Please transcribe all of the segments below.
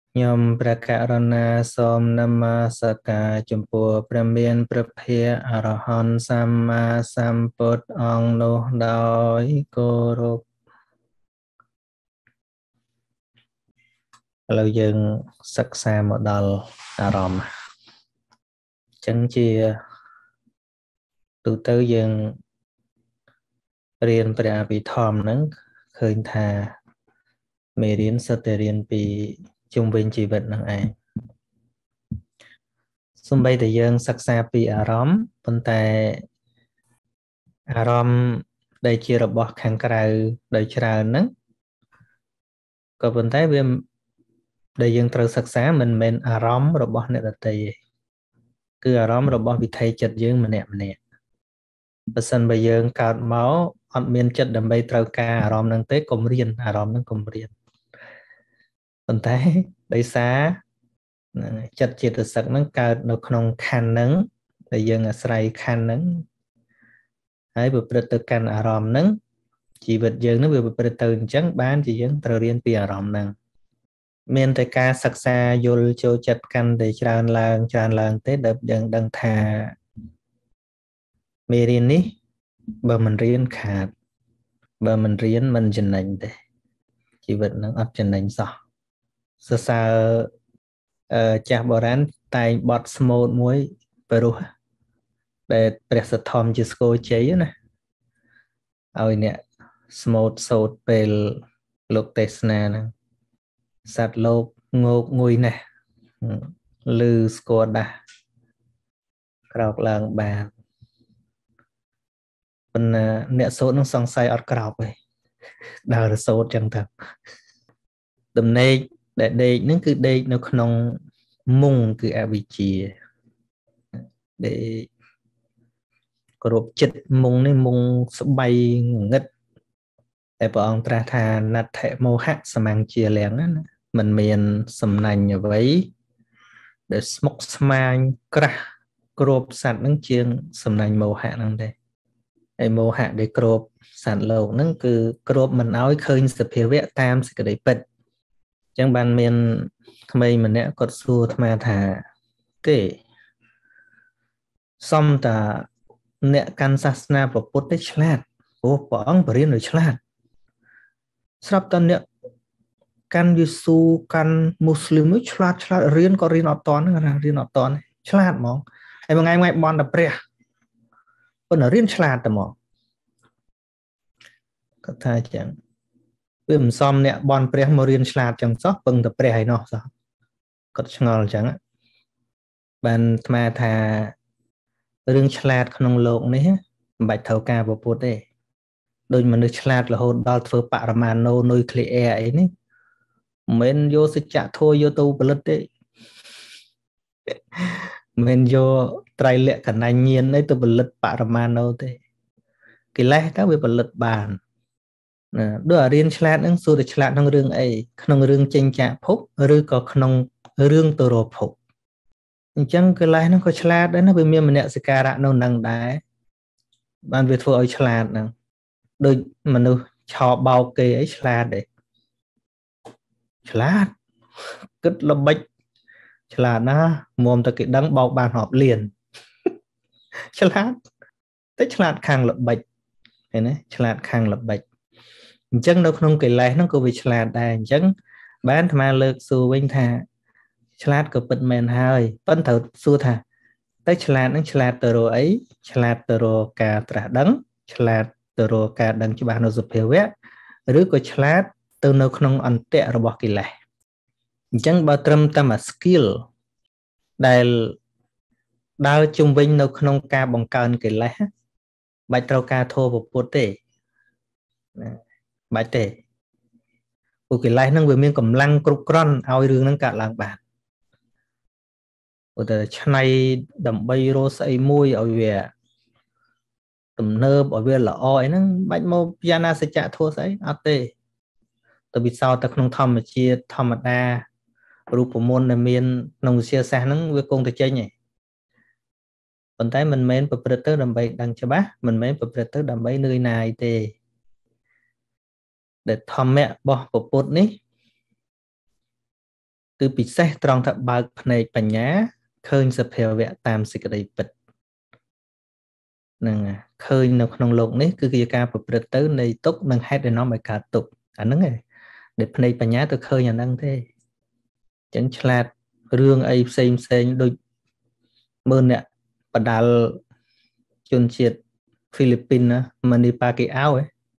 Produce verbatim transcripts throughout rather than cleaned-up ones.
nhom prakarana som nama saka jumpo premien prapia arahon sama samput ong noh doi kô lâu dừng sắc xa một đal arom chẳng chia tu tư dừng riêng pra bị thòm nắng khơi thà mê riêng sơ tê riêng bị chung bên chỉ vật nắng ai xung bây thì dừng sắc xa bị arom bên tay arom đây chia rồi bỏ kháng krau đời trà nắng có bên tay viêm đây dừng trâu sắc xa mình men arom rồi bỏ nè là tì cứ arom rồi bỏ bị thay chật dừng mà nè mà nèបើសិនបើយើងកើតមកអត់មានចិត្តដើម្បីត្រូវការអារម្មណ៍ហ្នឹងទេកុំរៀនអារម្មណ៍ហ្នឹងកុំរៀនប៉ុន្តែដោយសារចិត្តចេតសិកហ្នឹងកើតនៅក្នុងខណ្ឌហ្នឹងដែលយើងអាស្រ័យខណ្ឌហ្នឹងហើយប្រព្រឹត្តទៅកាន់អារម្មណ៍ហ្នឹងជីវិតយើងហ្នឹងវាប្រព្រឹត្តទៅអញ្ចឹងបានជាយើងត្រូវរៀនពីអារម្មណ៍ហ្នឹងមានតែការសិក្សាយល់ចូលចិត្តកាន់តែច្រើនឡើងច្រើនឡើងទេដែលយើងដឹងថាមេរៀននេះបើមិនរៀនខាតបើមិនរៀនមិនចំណេញទេជីវិតនឹងអត់ចំណេញសោះសរសើរអឺចាស់បុរាណតែងបត់ស្មូតមួយព្រោះដែលព្រះសទ្ធំជាស្គរជ័យណាឲ្យអ្នកស្មូតសូត្រពេលលោកទេសនាហ្នឹងសត្វលោកងោកងុយណាស់លឺស្គរដាស់ក្រោកឡើងបានប៉ុន្តែអ្នកសូត្រនឹងសង្ស័យអត់ក្រោកទេដើរសូត្រចឹងទៅដំណេកដែលដេកហ្នឹងគឺដេកនៅក្នុងមុងគឺអវិជ្ជាដេកគ្រប់ចិត្តមុងនេះមុងស្បៃងឹតតែព្រះអង្គត្រាស់ថាណដ្ឋិមោហៈសមាំងជាលៀងណាมันមានសំណាញ់អ្វីដែលស្មុកស្មាញក្រាស់គ្រប់សត្វហ្នឹងជាងសំណាញ់មោហៈហ្នឹងទេហើយមោហៈដែលគ្របសត្វលោកហ្នឹងគឺគ្របមិនឲ្យឃើញសភាវៈតាមសេចក្តីពិតអញ្ចឹងបានមានក្មេងម្នាក់គាត់សួរអាត្មាថាទេសំតាអ្នកកាន់សាសនាពុទ្ធទេឆ្លាតអូព្រះអង្គបរិញ្ញាឲ្យឆ្លាតស្រាប់តែអ្នកកាន់យេស៊ូកាន់មូស្លីមឆ្លាតឆ្លាតរៀនក៏រៀនអត់តន់ណារៀនអត់តន់ឆ្លាតហ្មងហើយមួយថ្ងៃមួយបន់តែព្រះប៉ុន្តែរៀនឆ្លាតតែហ្មងគាត់ថាចឹងវាមិនសមអ្នកបន់ព្រះមករៀនឆ្លាតចឹងសោះពឹងតែព្រះឯណោះសោះគាត់ឆ្ងល់ចឹងបានអាត្មាថារឿងឆ្លាតក្នុងโลกនេះមិនបាច់ត្រូវការពុទ្ធទេដូចមនុស្សឆ្លាតរហូតដល់ធ្វើបរមាណូនុយក្លេអ៊ែរអីនេះមិនមែនយកសច្ចធម៌យកទៅផលិតទេមិនមែនយកត្រៃលក្ខណញ្ញនេះទៅផលិតបរមាណូទេកិលេសទៅវាផលិតបានណាដូចអារៀនឆ្លាតហ្នឹងសួរតែឆ្លាតក្នុងរឿងអីក្នុងរឿងចេញចាកភពឬក៏ក្នុងរឿងទៅរកភពអញ្ចឹងកិលេសហ្នឹងក៏ឆ្លាតដែរណាវាមានមនសិការៈនៅនឹងដែរបានវាធ្វើឲ្យឆ្លាតហ្នឹងដូចមនុស្សឆោបោកគេអីឆ្លាតដែរឆ្លាតគិតល្បិចឆ្លាតណាមុំតែគេដឹងបោកបានរាប់លានឆ្លាតតែឆ្លាតខាងល្បិចឃើញទេឆ្លាតខាងល្បិចអញ្ចឹងនៅក្នុងកិលេសហ្នឹងក៏វាឆ្លាតដែរអញ្ចឹងបានអាត្មាលើកសួរវិញថាឆ្លាតក៏ពិតមែនហើយប៉ុន្តែត្រូវសួរថាតែឆ្លាតហ្នឹងឆ្លាតទៅរកអីឆ្លាតទៅរកការត្រាស់ដឹងឆ្លាតទៅរកការដឹងច្បាស់នៅសភាវៈឬក៏ឆ្លាតទៅនៅក្នុងអន្តៈរបស់កិលេសអញ្ចឹងបើត្រឹមតែមួយ skill ដែលដើរជុំវិញនៅក្នុងការបង្កើនកិលេសបាច់ត្រូវការធម៌ពុទ្ធទេណាបាច់ទេព្រោះកិលេសហ្នឹងវាមានកម្លាំងគ្រប់គ្រាន់ឲ្យរឿងហ្នឹងកើតឡើងបានព្រោះតែឆ្នៃដើម្បីរកស្អីមួយឲ្យវាទំនើបឲ្យវាល្អអីហ្នឹងបាច់មកពិចារណាសច្ចធម៌ស្អីអត់ទេទៅពិសោធន៍តែក្នុងធម្មជាតិធម្មតារូបមន្តដែលមានក្នុងវិទ្យាសាស្ត្រហ្នឹងវាគង់តែចេញឯងប៉ុន្តែមិនមែនប្រព្រឹត្តទៅដើម្បីដឹងច្បាស់មិនមែនប្រព្រឹត្តទៅដើម្បីនឿយណាយទេដែលធម្មៈរបស់ពុទ្ធនេះគឺពិសេសត្រង់ថាបើកភ្នែកបញ្ញាឃើញសភាវៈតាមសេចក្តីពិតហ្នឹងឃើញនៅក្នុងโลกនេះគឺជាការប្រព្រឹត្តទៅនៃទុក្ខនិងហេតុដែលនាំឲ្យកើតទុក្ខអាហ្នឹងឯងដែលភ្នែកបញ្ញាទៅឃើញអាហ្នឹងទេអញ្ចឹងឆ្លាតរឿងអីផ្សេងផ្សេងដូចមើលអ្នកបដាល់ជនជាតិហ្វីលីពីនណាម៉ានីប៉ាគីអាវ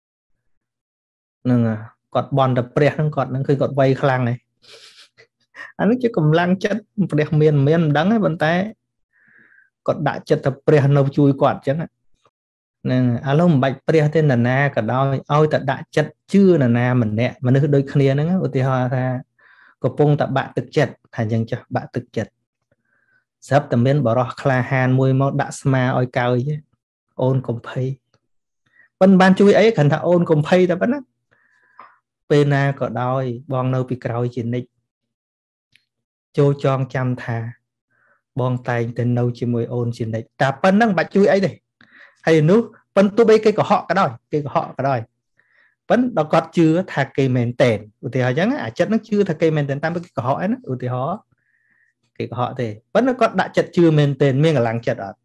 ហ្នឹងគាត់បន់តែព្រះហ្នឹងគាត់ហ្នឹងគឺគាត់វៃខ្លាំងឯងអានេះជាកម្លាំងចិត្តព្រះមានមានមិនដឹងទេប៉ុន្តែគាត់ដាក់ចិត្តទៅព្រះនៅជួយគាត់អញ្ចឹងហ្នឹងឥឡូវមិនបាច់ព្រះទេនរណាក៏ដោយឲ្យតែដាក់ចិត្តជឿនរណាម្នាក់មនុស្សដូចគ្នាហ្នឹងឧទាហរណ៍ថាកំពុងតែបាក់ទឹកចិត្តថាអញ្ចឹងចុះបាក់ទឹកចិត្តស្រាប់តែមានបរោះក្លាហានមួយមកដាក់ស្មាឲ្យកោយអូនកុំភ័យប៉ុន្តែបានជួយអីគ្រាន់ថាអូនកុំភ័យតែប៉ុណ្ណាពេលណាក៏ដោយបងនៅពីក្រោយជានិច្ចចូលចងចាំថាបងតែងតែនៅជាមួយអូនជានិច្ចតែប៉ុណ្ណឹងបាច់ជួយអីទេហើយនោះប៉ុន្តែទោះបីគេកុហកក៏ដោយគេកុហកក៏ដោយប៉ុន្តែដល់គាត់ជឿថាគេមែនតែនឧទាហរណ៍អញ្ចឹងអាចិត្តនឹងជឿថាគេមែនតែនតាមគេកុហកឯណាឧទាហរណ៍គេកុហកទេប៉ុន្តែគាត់ដាក់ចិត្តជឿមែនតែនមានកម្លាំងចិត្តអត់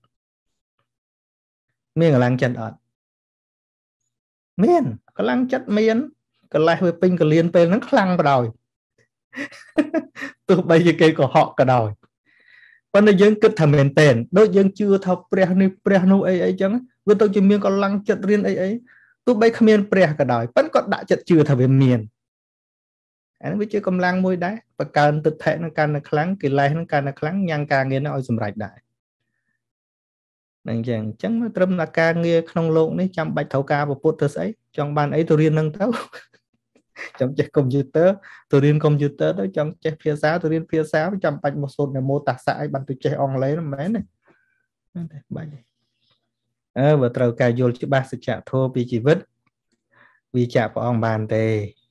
មានកម្លាំងចិត្តអត់មានកម្លាំងចិត្តមានកលេសវាពេញកលៀនពេលហ្នឹងខ្លាំងបដ ாய் ទោះបីជាគេកុហកក៏ដោយប៉ុន្តែយើងគិតថាមែនតែនដូចយើងជឿថាព្រះនេះព្រះនោះអីអីចឹងវាទៅជាមានកម្លាំងចិត្តរៀនអីអីទោះបីគ្មានព្រះក៏ដោយប៉ុន្តែគាត់ដាក់ចិត្តជឿថាវាមានអានេះវាជាកម្លាំងមួយដែរបកើនទិដ្ឋិនឹងកាន់តែខ្លាំងកិលេសនឹងកាន់តែខ្លាំងញ៉ាំងការងារនឹងឲ្យសម្រេចដែរនឹងចឹងអញ្ចឹងត្រឹមតែការងារក្នុងโลกនេះចាំបាច់ត្រូវការពុទ្ធទៅស្អីចង់បានអីទៅរៀននឹងទៅចង់ចេះកុំព្យូទ័រទៅរៀនកុំព្យូទ័រទៅចង់ចេះភាសាទៅរៀនភាសាចាំបាច់មកសូត្រនមោតាសៈអីបានទៅចេះអង់គ្លេសមិនមែនទេហ្នឹងតែបាច់អើបើត្រូវការយល់ច្បាស់សច្ចធម៌ពីជីវិតវាចាក់ព្រះអង្គបានទេ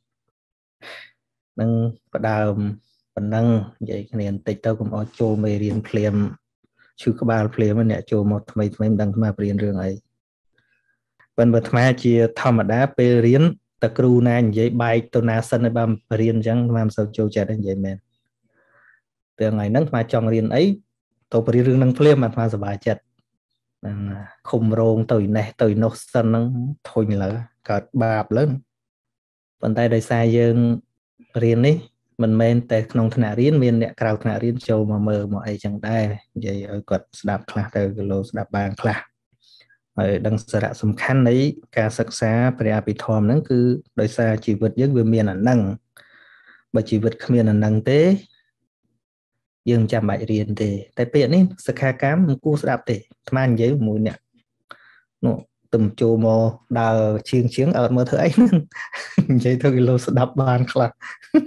នឹងផ្ដើមប៉ុណ្ណឹងនិយាយគ្នាបន្តិចទៅកុំអោចូលមេរៀនភ្លាមឈឺក្បាលភ្លាមអ្នកចូលមកថ្មីថ្មីមិនដឹងថារៀនរឿងអីប៉ុន្តែអាត្មាជាធម្មតាពេលរៀនតែគ្រូណានិយាយបែកទៅណាសិនឲ្យបានរៀនអញ្ចឹងអាត្មាមិនសូវចូលចិត្តទេនិយាយមែនតែថ្ងៃហ្នឹងអាត្មាចង់រៀនអីទៅរៀនរឿងហ្នឹងភ្លាមអាត្មាសប្បាយចិត្តហ្នឹងខុំរងទៅនេះទៅនោះសិនហ្នឹងធុញលើកើតបាបលើប៉ុន្តែដោយសារយើងរៀននេះមិនមែនតែក្នុងថ្នាក់រៀនមានអ្នកក្រៅថ្នាក់រៀនចូលមកមើលមកអីចឹងដែរនិយាយឲ្យគាត់ស្ដាប់ខ្លះទៅគីឡូស្ដាប់បានខ្លះហើយដឹងសារៈសំខាន់នៃការសិក្សាព្រះអភិធម្មហ្នឹងគឺដោយសារជីវិតយើងវាមានអាហ្នឹងបើជីវិតគ្មានអាហ្នឹងទេយើងមិនចាំបាច់រៀនទេតែពាក្យនេះសិក្ខាកាមមិនគួរស្ដាប់ទេអាត្មានិយាយមួយអ្នកនោះទំចូលមកដើរឈៀងឈៀងអត់មើលធ្វើអីហ្នឹងនិយាយទៅគីឡូស្ដាប់បានខ្លះ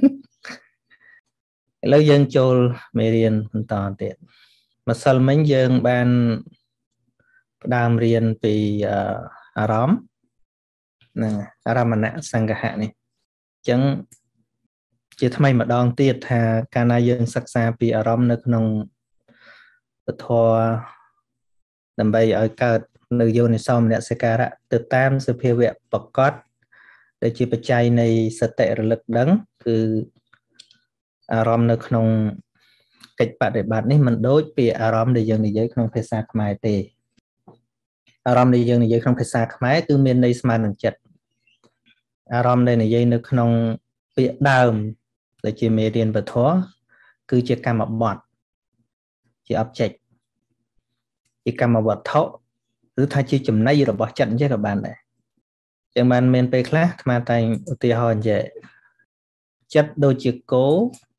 ឥឡូវយើងចូលមេរៀនបន្តទៀតម្សិលមិញយើងបានផ្ដើមរៀនពីអារម្មណ៍និងអារម្មណសង្កហៈនេះអញ្ចឹងជាថ្មីម្ដងទៀតថាកាលណាយើងសិក្សាពីអារម្មណ៍នៅក្នុងពធដើម្បីឲ្យកើតនៅយោនិសោមនសិការៈទៅតាមសភាវៈប្រកបដែលជាបច្ច័យនៃសតិរលឹកដឹងគឺអារម្មណ៍នៅក្នុងកិច្ចបដិបត្តិនេះមិនដូចពីអារម្មណ៍ដែលយើងនិយាយក្នុងភាសាខ្មែរទេអារម្មណ៍ដែលយើងនិយាយក្នុងភាសាខ្មែរគឺមានន័យស្មើនឹងចិត្តអារម្មណ៍ដែលនិយាយនៅក្នុងពាក្យដើមដែលជាមេរៀនពធគឺជាកម្មបត្តិជា object ជាកម្មវត្ថុឬថាជាចំណីរបស់ចិត្តអញ្ចឹងក៏បានដែរចឹងបានមានពេលខ្លះអាត្មាតែងឧទាហរណ៍អញ្ចឹងចិត្តដូចជាគោ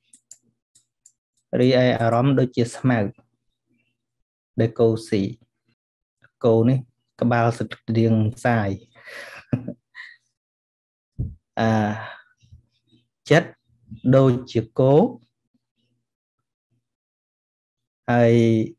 រីឯអារម្មណ៍ដូចជាស្មៅដែលគោស៊ីគោនេះក្បាលស្តៀងសាយអាចិត្តដូចជាគោហើយ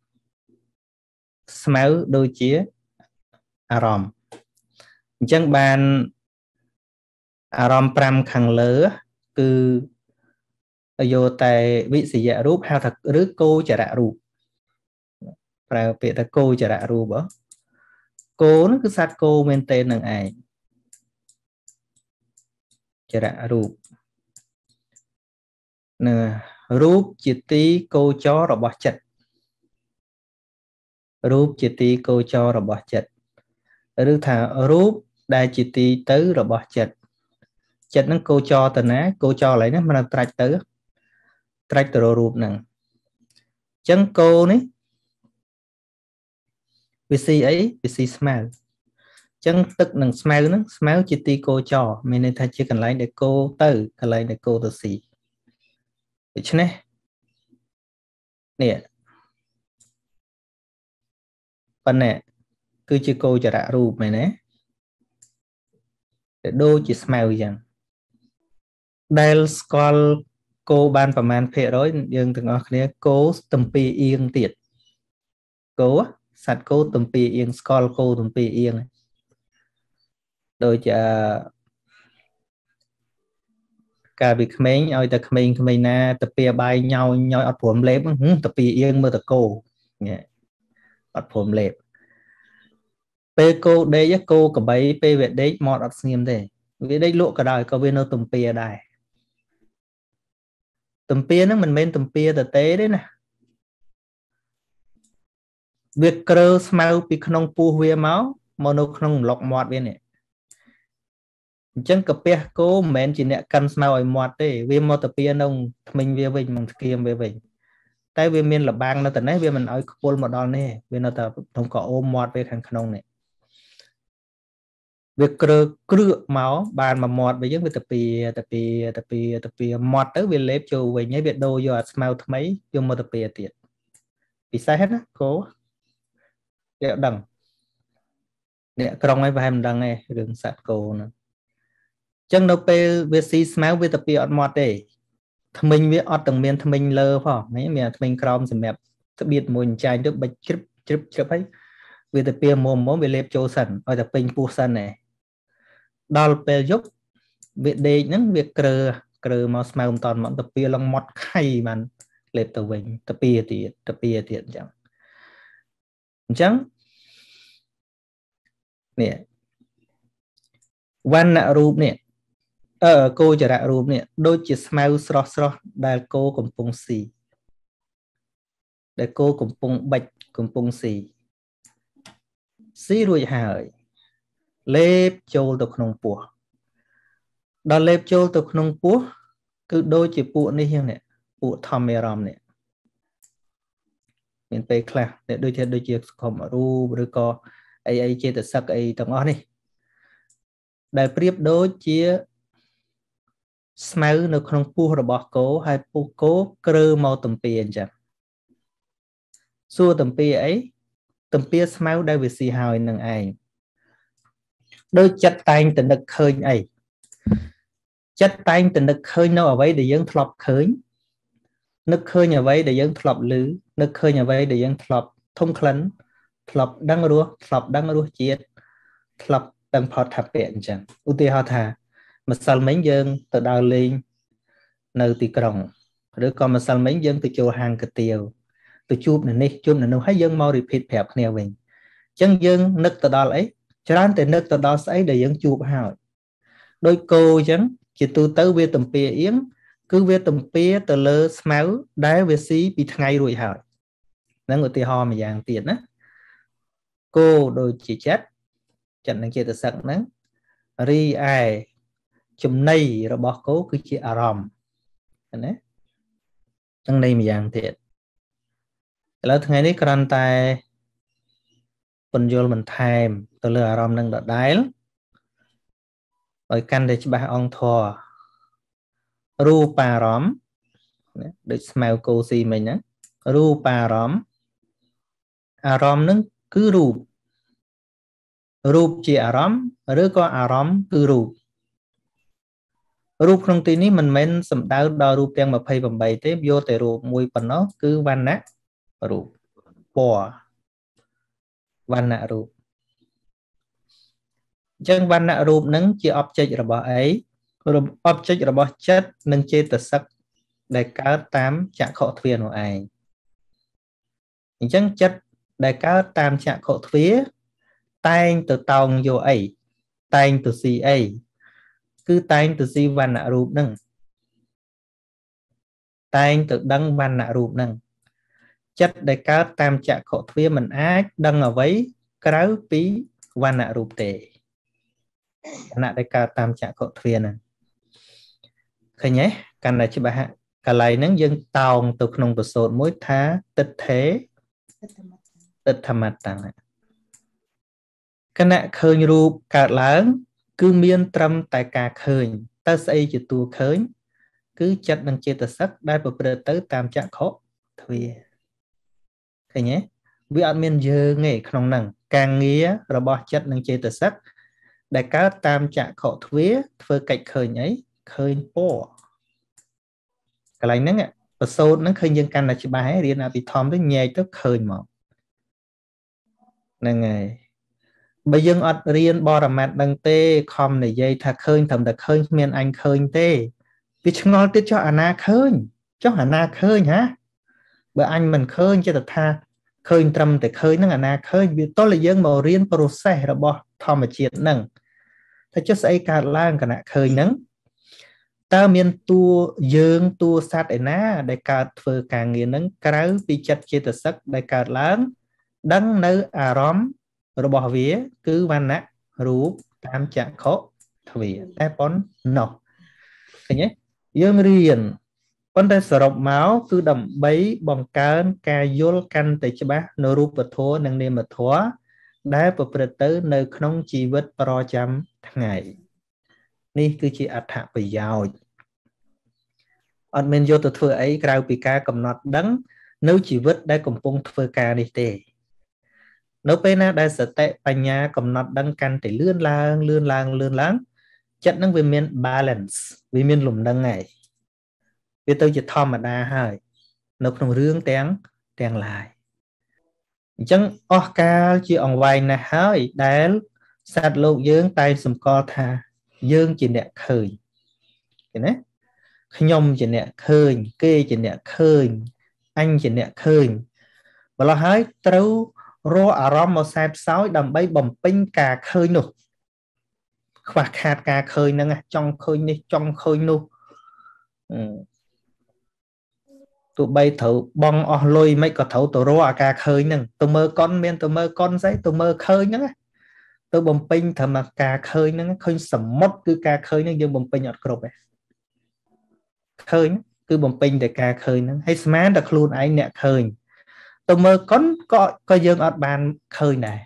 ស្មៅដូចជាអារម្មណ៍អញ្ចឹងបានអារម្មណ៍ប្រាំខាងលើគឺយកតែវិសយរូបហៅថាឬគោចរៈរូបប្រើពាក្យថាគោចរៈរូបគោនោះគឺសត្វគោមែនទេនឹងឯងចរៈរូបណា Rúp chỉ tí cô cho rồi bỏ chật. Rúp chỉ tí cô cho rồi bỏ chật. Rước thả rúp đai chỉ tí tứ rồi bỏ chật. Chật nó cô cho tờ ná. Cô cho lấy nó mà nó trạch tứ. Trạch tờ rúp nâng. Chân cô ní. Vì si ấy, vì si smell. Chân tức nâng smell nó. Smell chỉ tí cô cho. Mình nên thay chỉ cần lấy để cô tứ. Cần lấy để cô tờ si. Vậy chứ này. Nè. Phần nè. Cứ chỉ cô cho đã rúp mày nè. Để đô chỉ smell dần. Đây skull cô ban phẩm man phê rồi. Nhưng từng ngọt này cô tầm pi yên tiệt. Cô á. Sạch cô tầm pi yên. Skull cô tầm pi yên. Đôi chả cả việc mấy ơi ta mình mình na tập bia bay nhau nhau ở phồm lép tập bia yên mơ tập cô ở phồm lép pe cô đây với cô cả bảy pe việt đấy mọt ở xiêm thế vì đây lụa cả đời có bên nó tầm bia đây tầm bia nó mình bên tầm bia thực tế đấy nè việc cơ smile bị không pu huê máu mà nó không lọc mọt bên này chân cà phê cô mình chỉ nè cần smile ở mọt đấy vì mọt tập bia nông mình về mình bằng kiềm về mình tại vì mình là bang nó từ nãy vì mình ở cô một đòn này vì nó tập không có ôm mọt về thằng khăn này việc cơ cơ máu bàn mà mọt với những việc tập bia tập bia tập bia tập bia mọt tới việc lép châu về nhảy việc đôi vô smile mấy vô một tập bia tiệt vì sai hết á cố liệu đằng nè trong ấy và em đằng này đừng sạt cô nữa chân đâu pe việc si smile với tập bia mọt đây mình biết ở tầng miền mình lơ phải mấy miền mình crom sẽ mẹp đặc biệt mùi chai nước bạch chip chip chip ấy vì tập bia mồm mồm bị lép châu sần ở tập pin pu sần này đal pe giúp việc đây những việc cờ cờ mà smile toàn mọi tập bia long mọt khay mà lép tàu vinh tập bia thì tập bia thì chẳng chẳng nè văn nạ rùp nè ờ cô chả rạ rùp nè đôi chỉ smile sro sro đại cô cùng pung xì đại cô cùng pung bạch cùng pung xì xí ruồi hời lép châu tục nông pùa đó lép châu tục nông pùa cứ đôi chỉ pụ này hiền nè pụ thầm mê ròm nè mình phải khá để đôi chỉ đôi chỉ không ở ru đôi co ai ai chế tự sắc ai tổng ó này đại priếp đôi chia smile nó không pù rồi bỏ cố hay pù cố cơ màu tầm tiền chẳng xua tầm pì ấy tầm pì smile đây vì xì hào nâng ai đôi chất tay tình được khơi ấy chất tay tình được khơi nó ở vậy để dân thọp khơi nước khơi nhà vậy để dân thọp lứ nước khơi nhà vậy để dân thọp thông khấn thọp đăng rúa thọp đăng rúa chiết thọp đăng phọt thập biện chẳng ưu tiên họ thà mà sao mấy dân từ đào lên nơi tì còng đứa con mà sao mấy dân từ chỗ hàng cái tiêu từ chụp này nè chụp này nó hay dân mau repeat phép nè mình chân dân nước từ đó ấy cho nên từ nước từ đó ấy để dân chụp hào đôi cô chẳng chỉ từ tới về tầm pia yếm cứ về tầm pia từ lơ máu đá về xí bị ngay rồi hào nó người tì ho mà dạng tiền á cô đôi chỉ chết chẳng năng chia từ sẵn nắng ri ai chùm này rồi bỏ cố cứ chỉ aram đấy trong đây mà dạng thiệt là ngàyนี้còn tại phần vô mình thèm từ lừa aram nâng đợt đáy rồi căn để cho bà ông thò ru pa rom để smell cô si mình á ru pa rom aram nâng cứ ru ru chỉ aram rồi có aram cứ ru ru trong tí ní mình men sầm đau đau ru tiếng mà phay bằng bảy thế vô tại ru mùi phần nó cứ van nát ru bò van nạ ru chân van nạ ru nâng chỉ object rồi bỏ ấy object rồi bỏ chất nâng chê tự sắc để cá tám chạm khổ thuyền của ai chân chất để cá tám chạm khổ thuyền tay từ tòng vô ấy tay từ si ấy cứ tay từ si van nạ ru nâng តែងទៅដឹងវណ្ណៈរូបហ្នឹងចិត្តដែលកើតតាមចក្ខុទ្វារមិនអាចដឹងអ្វីក្រៅពីវណ្ណៈរូបទេខណៈដែលកើតតាមចក្ខុទ្វារហ្នឹងឃើញទេកាន់តែច្បាស់កន្លែងហ្នឹងយើងតោងទៅក្នុងប្រសូតមួយថាទិដ្ឋេទិដ្ឋមត្តੰគណៈឃើញរូបកើតឡើងគឺមានត្រឹមតែការឃើញតើស្អីជាតួឃើញគឺចិត្តនិងចេតសិកដែលប្រព្រឹត្តទៅតាមចក្ខុទ្វារឃើញទេវាអត់មានយើងទេក្នុងហ្នឹងការងាររបស់ចិត្តនិងចេតសិកដែលកើតតាមចក្ខុទ្វារធ្វើកិច្ចឃើញអីឃើញពណ៌កន្លែងហ្នឹងប្រសូតហ្នឹងឃើញយើងកាន់តែច្បាស់ហើយរៀនអភិធម្មទៅញែកទៅឃើញមកហ្នឹងហើយបើយើងអត់រៀនបរមត្តនឹងទេខំនិយាយថាឃើញត្រឹមតែឃើញគ្មានអញឃើញទេវាឆ្ងល់ទៀតចុះអាណាឃើញចុះអាណាឃើញហ่าបើអញមិនឃើញចិត្តថាឃើញត្រឹមតែឃើញហ្នឹងអាណាឃើញវាតោះយើងមករៀន process របស់ធម្មជាតិហ្នឹងថាចុះស្អីកើតឡើងគណៈឃើញហ្នឹងតើមានតួយើងតួសត្វឯណាដែលកើតធ្វើការងារហ្នឹងក្រៅពីចិត្តចេតសិកដែលកើតឡើងដឹងនៅអារម្មណ៍របស់វាគឺវណ្ណៈរូបតាមចក្ខុទ្វារតែប៉ុណ្ណោះឃើញទេយើងរៀនប៉ុន្តែសរុបមកគឺដើម្បីបង្កើនការយល់កាន់តែច្បាស់នៅរូបធម៌និងនាមធម៌ដែលប្រព្រឹត្តទៅនៅក្នុងជីវិតប្រចាំថ្ងៃនេះគឺជាអត្ថប្រយោជន៍អត់មានយកទៅធ្វើអីក្រៅពីការកំណត់ដឹងនៅជីវិតដែលកំពុងធ្វើការនេះទេនៅពេលណាដែលសតិបញ្ញាកំណត់ដឹងកាន់តែលឿនឡើងលឿនឡើងលឿនឡើងចិត្តនឹងវាមាន balance វាមានលំនឹងហើយវាទៅជាធម្មតាហើយនៅក្នុងរឿងទាំងទាំងឡាយអញ្ចឹងអស់កាលជាអង្វែងណាស់ហើយដែលសត្វលោកយើងតែសម្គាល់ថាយើងជាអ្នកឃើញឃើញទេខ្ញុំជាអ្នកឃើញគេជាអ្នកឃើញអញជាអ្នកឃើញម្ល៉េះហើយត្រូវរកអារម្មណ៍មកសែបសោយដើម្បីបំពេញការឃើញនោះខ្វះខាតការឃើញហ្នឹងចង់ឃើញនេះចង់ឃើញនោះទោះបីត្រូវបងអស់លុយមិនក៏ត្រូវទៅរកអាការឃើញហ្នឹងទៅមើលកុនមានទៅមើលកុនស្អីទៅមើលឃើញហ្នឹងទៅបំពេញត្រឹមការឃើញហ្នឹងឃើញសមុទ្រគឺការឃើញហ្នឹងយើងបំពេញអត់គ្រប់ទេឃើញគឺបំពេញតែការឃើញហ្នឹងហើយស្មានតែខ្លួនឯងអ្នកឃើញទៅមើលកុនក៏ក៏យើងអត់បានឃើញដែរ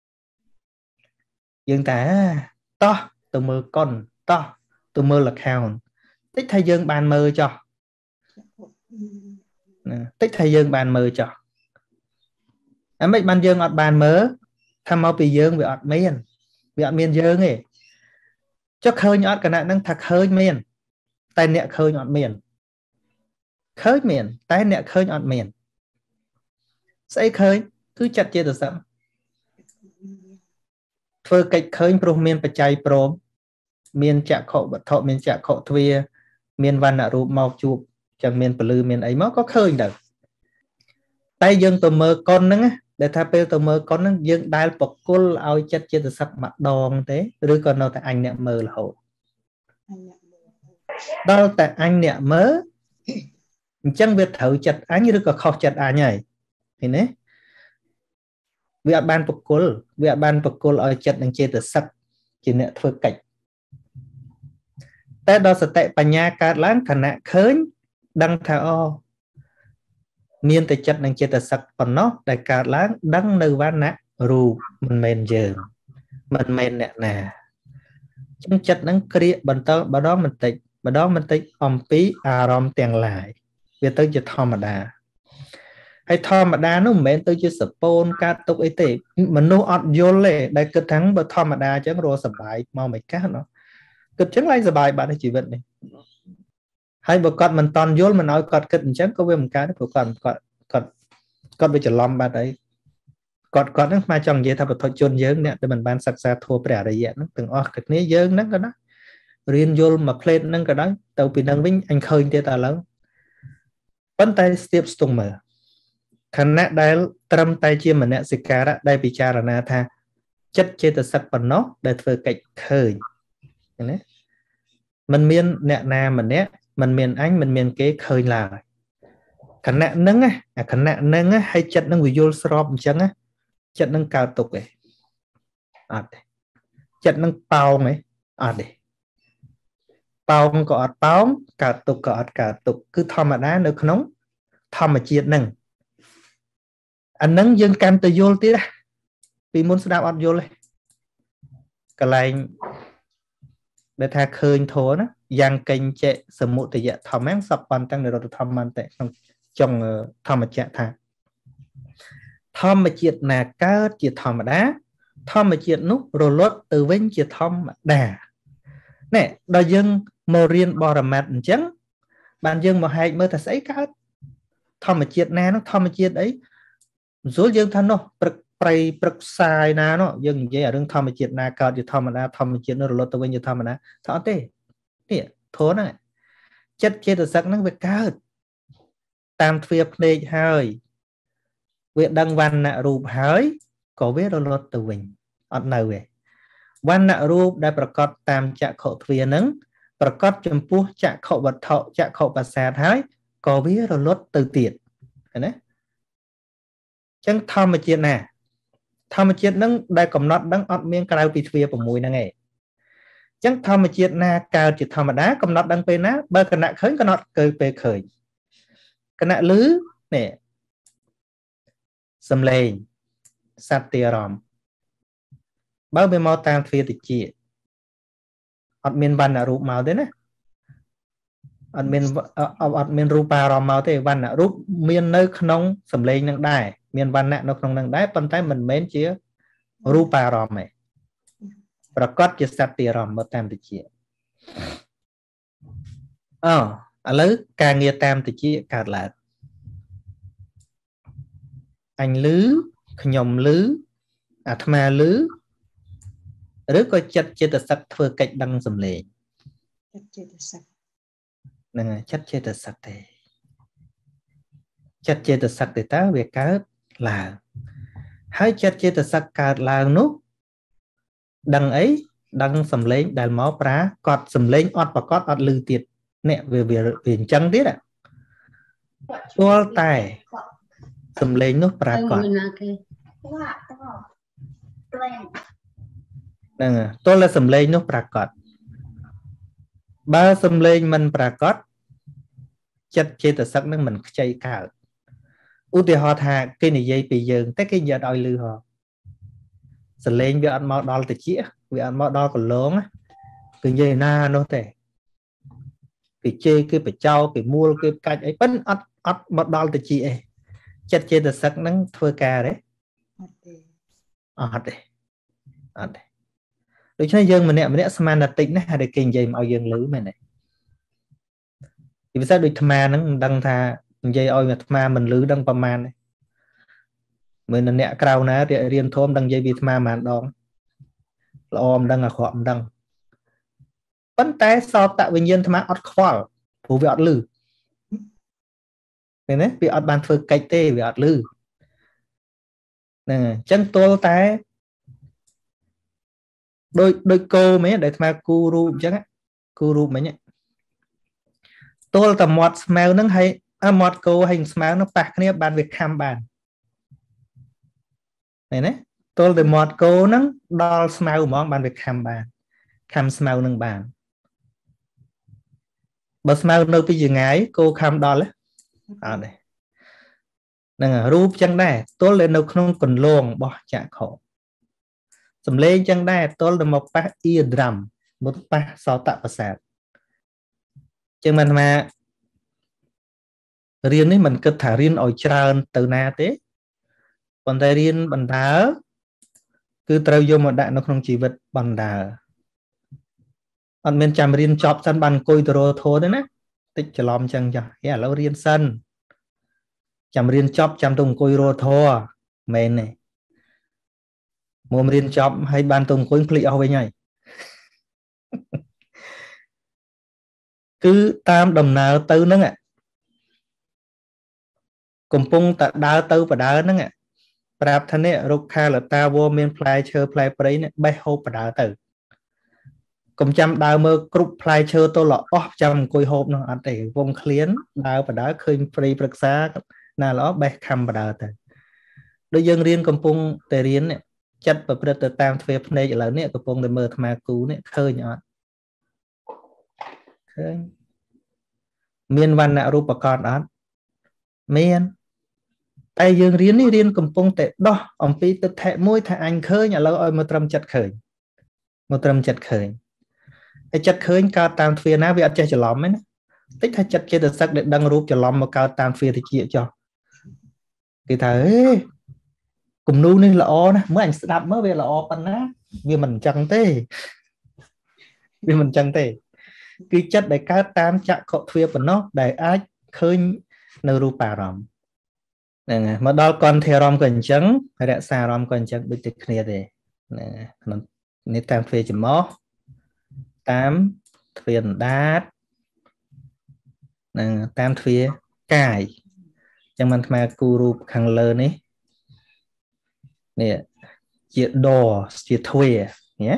យើងតែតោះទៅមើលកុនតោះទៅមើល account តិចថាយើងបានមើលចោះណាតិចថាយើងបានមើលចោះអាមិនបានយើងអត់បានមើលថាមកពីយើងវាអត់មានវាអត់មានយើងទេចុះឃើញអត់គណៈហ្នឹងថាឃើញមានតែអ្នកឃើញអត់មានឃើញមានតែអ្នកឃើញអត់មានស្អីឃើញគឺចិត្តចេតសិកធ្វើកិច្ចឃើញព្រោះមានបច្ច័យព្រមមានចក្ខុវត្ថុមានចក្ខុទ្វារមានវណ្ណៈរូបមកជួបចឹងមានពលឺមានអីមកក៏ឃើញដែរតែយើងទៅមើលកុនហ្នឹងដែលថាពេលទៅមើលកុនហ្នឹងយើងដែលបកុលឲ្យចិត្តចេតសិកម្ដងទេឬក៏នៅតែអញអ្នកមើលរហូតដល់តែអញអ្នកមើលអញ្ចឹងវាត្រូវចិត្តអញឬក៏ខុសចិត្តអញហើយឃើញទេវាអត់បានបកុលវាអត់បានបកុលឲ្យចិត្តនិងចេតសិកជាអ្នកធ្វើកិច្ចតែដល់សតិបញ្ញាកើតឡើងខណៈឃើញដឹងថាអូមានតែចិត្តនិងចេតសិកប៉ុណ្ណោះដែលកើតឡើងដឹងនៅវណ្ណៈរូបមិនមែនយើងមិនមែនអ្នកណាចឹងចិត្តនឹងគ្រាកបន្តម្ដងបន្តិចម្ដងបន្តិចអំពីអារម្មណ៍ទាំងឡាយវាទៅជាធម្មតាហើយធម្មតានោះមិនមែនទៅជាសពូនកាត់ទុកអីទេមនុស្សអត់យល់ទេដែលគិតថាបើធម្មតាអញ្ចឹងរស់សប្បាយមកមិនកាសណោះគិតអញ្ចឹងឡើងសប្បាយបាត់ជីវិតនេះហើយបើគាត់មិនតន់យល់មិនឲ្យគាត់គិតអញ្ចឹងក៏វាមិនកើតទេព្រោះគាត់គាត់គាត់គាត់វាច្រឡំបាត់ហើយគាត់គាត់ហ្នឹងមកចង់និយាយថាពុទ្ធជនយើងអ្នកដែលមិនបានសិក្សាធម៌ព្រះអរិយហ្នឹងទាំងអស់គ្នាយើងហ្នឹងក៏ដែររៀនយល់មួយផ្លេតហ្នឹងក៏ដែរទៅពីហ្នឹងវិញអញឃើញទៀតឥឡូវប៉ុន្តែស្ទាបស្ទង់មើលខណៈដែលត្រឹមតែជាមនសិការៈដែលពិចារណាថាចិត្តចេតសិកប៉ុណ្ណោះដែលធ្វើកិច្ចឃើញណាមិនមានអ្នកណាម្នាក់មិនមានអញមិនមានគេឃើញឡើយខណៈហ្នឹងអាខណៈហ្នឹងឲ្យចិត្តនឹងវាយល់ស្របអញ្ចឹងចិត្តនឹងកើតទុកឯងអត់ទេចិត្តនឹងប៉ោងឯងអត់ទេប៉ោងក៏អត់ប៉ោងកើតទុកក៏អត់កើតទុកគឺធម្មតានៅក្នុងធម្មជាតិហ្នឹងអាហ្នឹងយើងកាន់ទៅយល់ទៀតពីមុនស្ដាប់អត់យល់ទេកន្លែងដែលថាឃើញធរណាយ៉ាងកេញចេសមុទយៈធម្មសពន្តាំងនិរោធធម្មន្តិក្នុងចុងធម្មចក្រថាធម្មជាតិណាកើតជាធម្មតាធម្មជាតិនោះរលត់ទៅវិញជាធម្មតាណែដល់យើងមករៀនបរមត្ថអញ្ចឹងបានយើងមកហែកមើលថាស្អីកើតធម្មជាតិណានោះធម្មជាតិអីស្រួលយើងថានោះព្រឹកប្រៃព្រឹកផ្សាយណានោះយើងនិយាយរឿងធម្មជាតិណាកើតជាធម្មតាធម្មជាតិនោះរលត់ទៅវិញជាធម្មតាថាអត់ទេនេះធនហ្នឹងចិត្តចេតសិកហ្នឹងវាកើតតាមទ្វារភ្នែកហើយវាដឹងវណ្ណៈរូបហើយក៏វារលត់ទៅវិញអត់នៅទេវណ្ណៈរូបដែលប្រកបតាមចក្ខុទ្វារហ្នឹងប្រកបចំពោះចក្ខុវត្ថុចក្ខុប្រសាទហើយក៏វារលត់ទៅទៀតឃើញទេចឹងធម្មជាតិណាធម្មជាតិហ្នឹងដែលកំណត់ដឹងអត់មានក្រៅពីទ្វារ៦ហ្នឹងឯងចឹងធម្មជាតិណាកើតជាធម្មតាកំណត់ដឹងពេលណាបើគណៈឃើញកំណត់កើពេលឃើញគណៈឮនេះសំឡេងសត្វទីអារម្មណ៍បើវាមកតាមទ្វារតិចអត់មានវណ្ណរូបមកទេណាអត់មានអត់មានរូបារម្មណ៍មកទេវណ្ណរូបមាននៅក្នុងសំឡេងនឹងដែរមានវណ្ណៈនៅក្នុងនឹងដែរប៉ុន្តែមិនមែនជារូបារម្មណ៍ទេប្រកបជាសត្វទីអារម្មណ៍មកតាមតិចអូឥឡូវការងារតាមតិចកើតឡើងអញឮខ្ញុំឮអាត្មាឮឬក៏ចិត្តចេតសិកធ្វើកិច្ចដឹងសំឡេងចិត្តចេតសិកហ្នឹងហើយចិត្តចេតសិកទេចិត្តចេតសិកទេតើវាកើតឡើងហើយចិត្តចេតសិកកើតឡើងនោះដឹងអីដឹងសំឡេងដែលមកប្រាកដសំឡេងអត់ប្រកបអត់ឮទៀតនេះវាវាអញ្ចឹងទៀតស្គាល់តែសំឡេងនោះប្រាកដហ្នឹងទល់តែសំឡេងនោះប្រាកដបើសំឡេងមិនប្រាកដចិត្តចេតសិកនឹងមិនខ្ចីកើតឧទាហរណ៍ថាគេនិយាយពីយើងតែគេនិយាយឲ្យឮហ៎សំឡេងវាអត់មកដល់តិចវាអត់មកដល់កន្លងគឺនិយាយណានោះទេគេជេរគេបចោគេមួលគេកាច់អីប៉ិនអត់អត់មកដល់តិចអីចិត្តចេតសិកនឹងធ្វើការទេអត់ទេអត់ទេដូច្នេះយើងម្នាក់ម្នាក់ស្មានតែតិចណាស់ហើយគេនិយាយមកឲ្យយើងឮមែនទេពីពិសេសដូចអាត្មាហ្នឹងមិនដឹងថានិយាយឲ្យអាត្មាមិនឮដឹងប្រមាណទេមើលអ្នកក្រៅណារៀនធំដឹងនិយាយពីអាត្មាប្រហែលដងល្អមិនដឹងអាក្រក់មិនដឹងប៉ុន្តែសោតវិញ្ញាណអាត្មាអត់ខ្វល់ព្រោះវាអត់ឮឃើញទេវាអត់បានធ្វើកិច្ចទេវាអត់ឮហ្នឹងអញ្ចឹងទល់តែដូចដូចគោមែនដែលអាត្មាគូរូបអញ្ចឹងគូរូបមិញទល់តែមាត់ស្មៅហ្នឹងហើយមាត់គោហើយស្មៅហ្នឹងប៉ះគ្នាបានវាខំបានឃើញទេទល់តែមាត់គោហ្នឹងដល់ស្មៅហ្មងបានវាខំបានខំស្មៅហ្នឹងបានបើស្មៅនៅពីចងាយគោខំដល់អត់ទេហ្នឹងរូបចឹងដែរទល់តែនៅក្នុងកន្លងរបស់ចក្ខុសំឡេងចឹងដែរទល់តែមកប៉ះអ៊ីដ្រាំមកប៉ះសោតប្រសាទចឹងមិនថារៀននេះមិនគិតថារៀនឲ្យច្រើនទៅណាទេប៉ុន្តែរៀនបណ្ដើគឺត្រូវយកមកដាក់នៅក្នុងជីវិតបណ្ដើអត់មានចាំរៀនចប់សិនបានអង្គុយទៅរកធម៌ទេណាតិចច្រឡំចឹងចាហេឥឡូវរៀនសិនចាំរៀនចប់ចាំទៅអង្គុយរកធម៌មែនទេមករៀនចប់ហើយបានទៅអង្គុយភ្លេចអស់វិញហើយគឺតាមដំណើរទៅហ្នឹងកំពុងតែដើរទៅបដើហ្នឹងប្រាប់ថានេះរុក្ខាលតាវមានផ្លែឈើផ្លែព្រៃនេះបេះហូបបដើទៅ Cầm chăm đào mơ cục plai chơ tôi là ốp chăm cùi hộp nó ăn để vòng khliến đào và đá khơi free bật xa nà là ốp bè khăm và đào tới đôi dân riêng cầm pung tề riêng này chất và bật tam thuê này là nè cầm pung để mơ tham cú nè khơi nhỏ khơi miền văn nạ rùa con đó miền tay dương riêng đi riêng cầm pung tệ đó ông pi tự thệ môi thà anh khơi nhà lâu ơi một trầm chặt khơi một trầm chặt khơi cái chặt khơi cao tam thuê ná vì ăn chơi chả lắm ấy tích thay chặt chơi được sắc để đăng rùa chả lắm mà cao tam thuê thì chia cho thì thấy cùng nu nên là o nè mới anh đạp mới về là o pan á vì mình chẳng thế vì mình chẳng thế cái chất để cá tam chặt cọ thuê của nó để ai khơi nêu ru bà ròm nè mà đó con theo ròm cần trắng hay đã xa ròm cần trắng bị tịch kia để nè nó nên tam thuê chấm mó tam thuyền đát nè tam thuê cài chẳng mình mà guru khang lơ này nè chia đò chia thuê nhé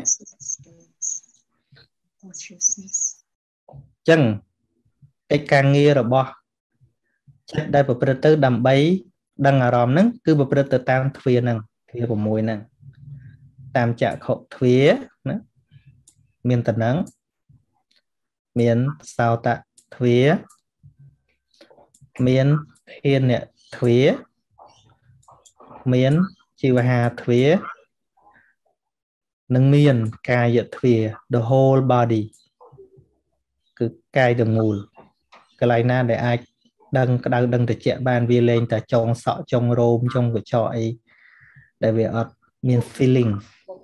chân cái càng nghe rồi bỏ chất đây bộ tư đầm bấy đăng ở ròm nâng cứ bộ tư tam thuê nâng thuê của mùi nâng tam chạ khổ thuê miền tận nắng miền sao tạ thuế miền thiên nè thuế miền chiều hà thuế nâng miền cài dật thuế the whole body cứ cài được mùi cái này na để ai đăng đăng đăng để chạy bàn vi lên tại trong sọ trong rôm trong cái trọi để về ở miền feeling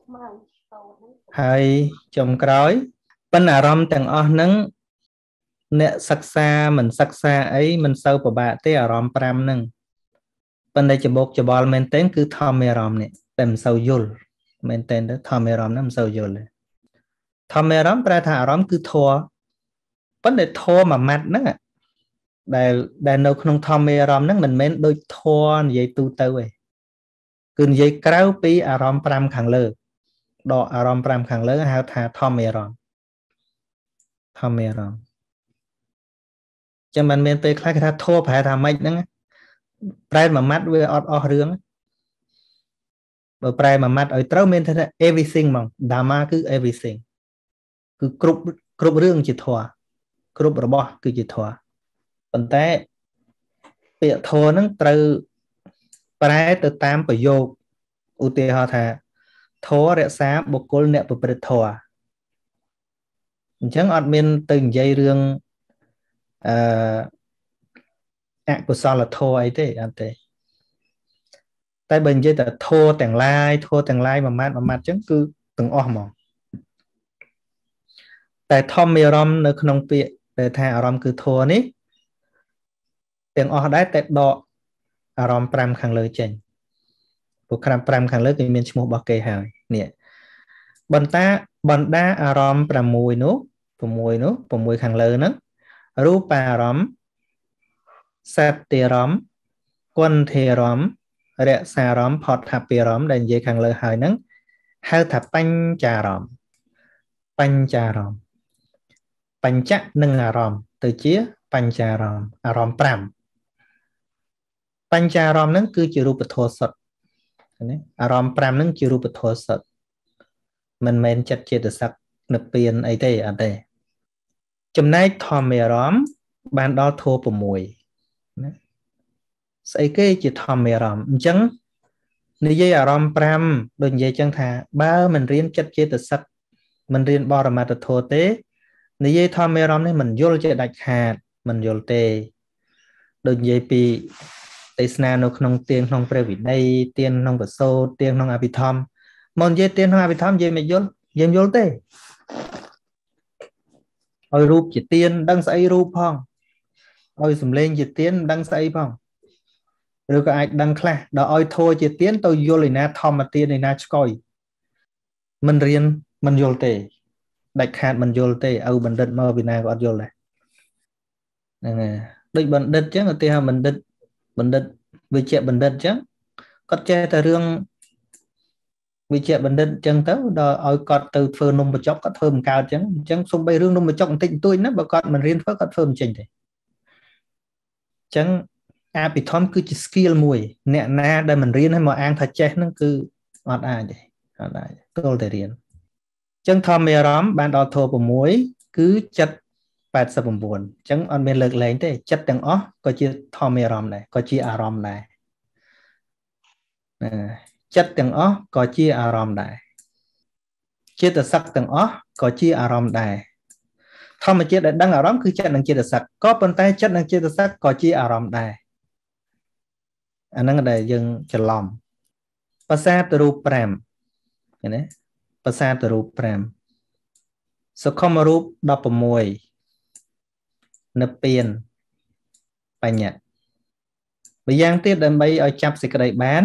hay trong cái bên à rom tầng o nâng nè sắc xa mình sắc xa ấy mình sâu của bạn tới à rom pram nâng bên đây chụp bột chụp ball mình tên cứ thom mê rom này tầm sâu dul mình tên đó thom mê rom nằm sâu dul thom mê rom ra thà rom cứ thua vấn đề thua mà mặt nữa để để nó không thom mê rom nâng mình men đôi thua vậy tu tơ vậy cứ vậy kéo pi à rom pram khang lơ đọ à rom pram khang lơ hay thà thom mê rom thom mê rom cho mình men tới khai cái thua phải thà mấy nữa prai mà mắt với ọt ọt rương bởi prai mà mắt ở trâu men thế everything mà dharma cứ everything cứ cướp cướp rương chỉ thua cướp rồi bỏ cứ chỉ thua còn thế việc thua nó từ prai từ tam bởi vô ưu tiên họ thà thua rẽ xa bộ cô nẹ bởi bởi thua chẳng ọt men từng dây rương ạ của sao là thua ấy thế anh thế tại bình dây là thua tàng lai thua tàng lai mà mát mà mát chẳng cứ từng o mỏng tại thom mê rom nơi không bị để thà rom cứ thua ní tiếng o đá tại đọ rom pram khang lơ chênh bộ khram pram khang lơ cái miền chmua bọc kê hài nè bọn ta bọn đá rom pram mùi nú bộ mùi nú bộ mùi khang lơ nấng rupa rom sát tì rom quân thề rom rẽ xa rom phọt hạp bì rom đành dây khang lơ hài nấng hai thập bánh trà rom bánh trà rom bánh chắc nâng à rom từ chia bánh trà rom à rom pram bánh trà rom nâng cứ chữ rụp thô sật à rom pram nâng chữ rụp thô sật mình men chặt chia được sắc nập biên ấy thế à đây chùm này thòm mè rom ban đó thô của mùi xây cái chỉ thòm mè rom chẳng nếu dây à rom pram đừng dây chẳng thà ba mình riêng chặt chia được sắc mình riêng bỏ ra mặt thô tế nếu dây thòm mè rom này mình vô cho đạch hạt mình vô tê đừng dây bị tây sna nó không tiền không phải vì đây tiền không phải sâu tiền không abitom môn dây tiền không abitom dây mày vô dây vô tê ôi rụp chỉ tiền đăng xây rụp phong ôi sầm lên chỉ tiền đăng xây phong rồi có ai đăng khla đó ôi thôi chỉ tiền tôi vô liền na thom mà tiền này na coi mình riêng mình vô tê đạch hạt mình vô tê âu bình định mơ vì nào có vô lại định bình định chứ mà tiền mình định bình định với chuyện bình định chứ có che ta rương vì chuyện vấn đề chân tới đó ở con từ phơi nông một chốc có thơm cao chẳng chẳng xung bay rương nông một chốc tịnh tôi nó bà con mình riêng phớt có thơm trình thì chẳng à bị thom cứ chỉ skill mùi nè na đây mình riêng hay mà ăn thật chết nó cứ ọt ai vậy ọt ai tôi thể riêng chẳng thom mê rõm ban đo thô của muối cứ chất bát sập buồn chẳng on bên lực lấy thế chấtទាំងអស់ក៏ជាធម្មអារម្មណ៍ដែរក៏ជាអារម្មណ៍ដែរចិត្តទាំងអស់ក៏ជាអារម្មណ៍ដែរចិត្តសឹកទាំងអស់ក៏ជាអារម្មណ៍ដែរធម្មជាតិដែលដឹងអារម្មណ៍គឺចិត្តនិងចិត្តសឹកក៏ប៉ុន្តែចិត្តនិងចិត្តសឹកក៏ជាអារម្មណ៍ដែរអាហ្នឹងដែលយើងច្រឡំភាសាទរូបប្រាំឃើញទេភាសាទរូបប្រាំសុខុមរូបដប់ប្រាំមួយនិព្វានបញ្ញត្តិម្យ៉ាងទៀតដើម្បីឲ្យចាប់សេចក្តីបាន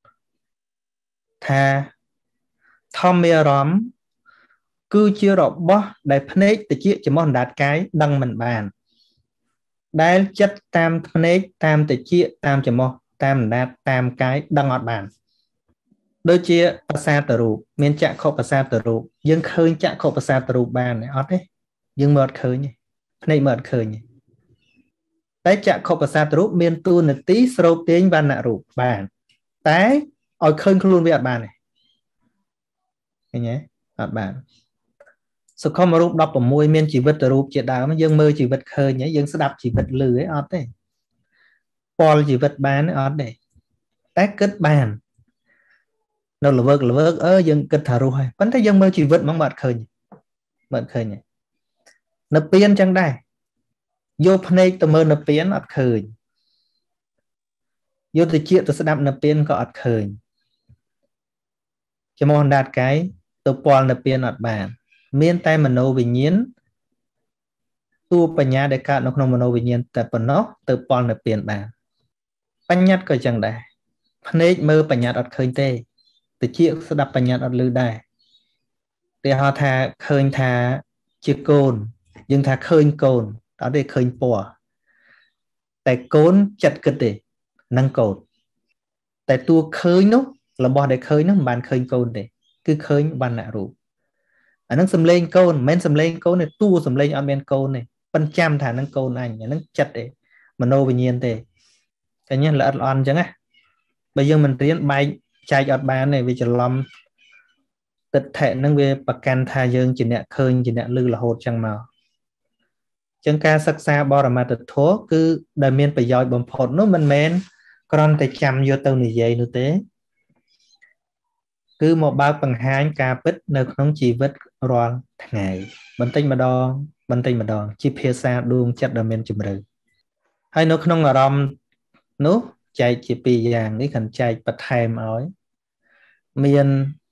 ថាធម្មអារម្មណ៍គឺជារបស់ដែលភ្នែកតិចចំោះអណ្ដាតកាយដឹងមិនបានដែលចិត្តតាមភ្នែកតាមតិចតាមចំោះតាមអណ្ដាតតាមកាយដឹងអត់បានដូចជាភាសាទរូបមានចក្ខុភាសាទរូបយើងឃើញចក្ខុភាសាទរូបបានអត់ទេយើងមើលអត់ឃើញទេភ្នែកមើលអត់ឃើញទេតែចក្ខុភាសាទរូបមានតួនាទីស្រូបទាញវណ្ណរូបបានតែឲ្យឃើញខ្លួនវាអត់បានទេឃើញទេអត់បានសុខុមរូបដប់ប្រាំមួយមានជីវិតរូបជាដើមយើងមើលជីវិតឃើញហើយយើងស្ដាប់ជីវិតឮឯអត់ទេពលជីវិតបានអត់ទេតែគិតបាននៅល្វើកល្វើកអើយើងគិតថារស់ហើយប៉ុន្តែយើងមើលជីវិតមកមិនអត់ឃើញមិនអត់ឃើញទេនៅពៀនចឹងដែរយកភ្នែកទៅមើលនៅពៀនអត់ឃើញយកទៅជាទៅស្ដាប់នៅពៀនក៏អត់ឃើញចំោះអណ្ដាតកាយទៅពលនៅពៀនអត់បានមានតែមโนវិញ្ញាណតួបញ្ញាដែលកើតនៅក្នុងមโนវិញ្ញាណតែប៉ុណ្ណោះទៅពលនៅពៀនបានបញ្ញត្តិក៏ចឹងដែរភ្នែកមើលបញ្ញត្តិអត់ឃើញទេតិចស្ដាប់បញ្ញត្តិអត់ឮដែរគេហៅថាឃើញថាជាកូនយើងថាឃើញកូនអត់ទេឃើញពណ៌តែកូនចិត្តគិតទេនឹងកូនតែតួឃើញនោះរបស់ដែលឃើញនោះមិនបានឃើញកូនទេគឺឃើញវណ្ណរូបអានឹងសំឡេងកូនមិនមែនសំឡេងកូនទេតួសំឡេងអត់មានកូនទេប៉ិនចាំថានឹងកូនអញអានឹងចិត្តទេមโนវិញ្ញាណទេឃើញទេល្អិតល្អន់អញ្ចឹងណាបើយើងមិនរៀនបែកចែកអត់បានទេវាច្រឡំទិដ្ឋិនឹងវាប្រកាន់ថាយើងជាអ្នកឃើញជាអ្នកឮរហូតចឹងមកចឹងការសិក្សាបរមត្ថធម៌គឺដែលមានប្រយោជន៍បំផុតនោះមិនមែនគ្រាន់តែចាំយកទៅនិយាយនោះទេគឺមកបើកបង្ហាញការពិតនៅក្នុងជីវិតរាល់ថ្ងៃបន្តិចម្ដងបន្តិចម្ដងជាភាសាដួងចិត្តដ៏មានជម្រៅហើយនៅក្នុងអារម្មណ៍នោះចែកជាពីរយ៉ាងនេះខាន់ចែកបន្ថែមឲ្យមាន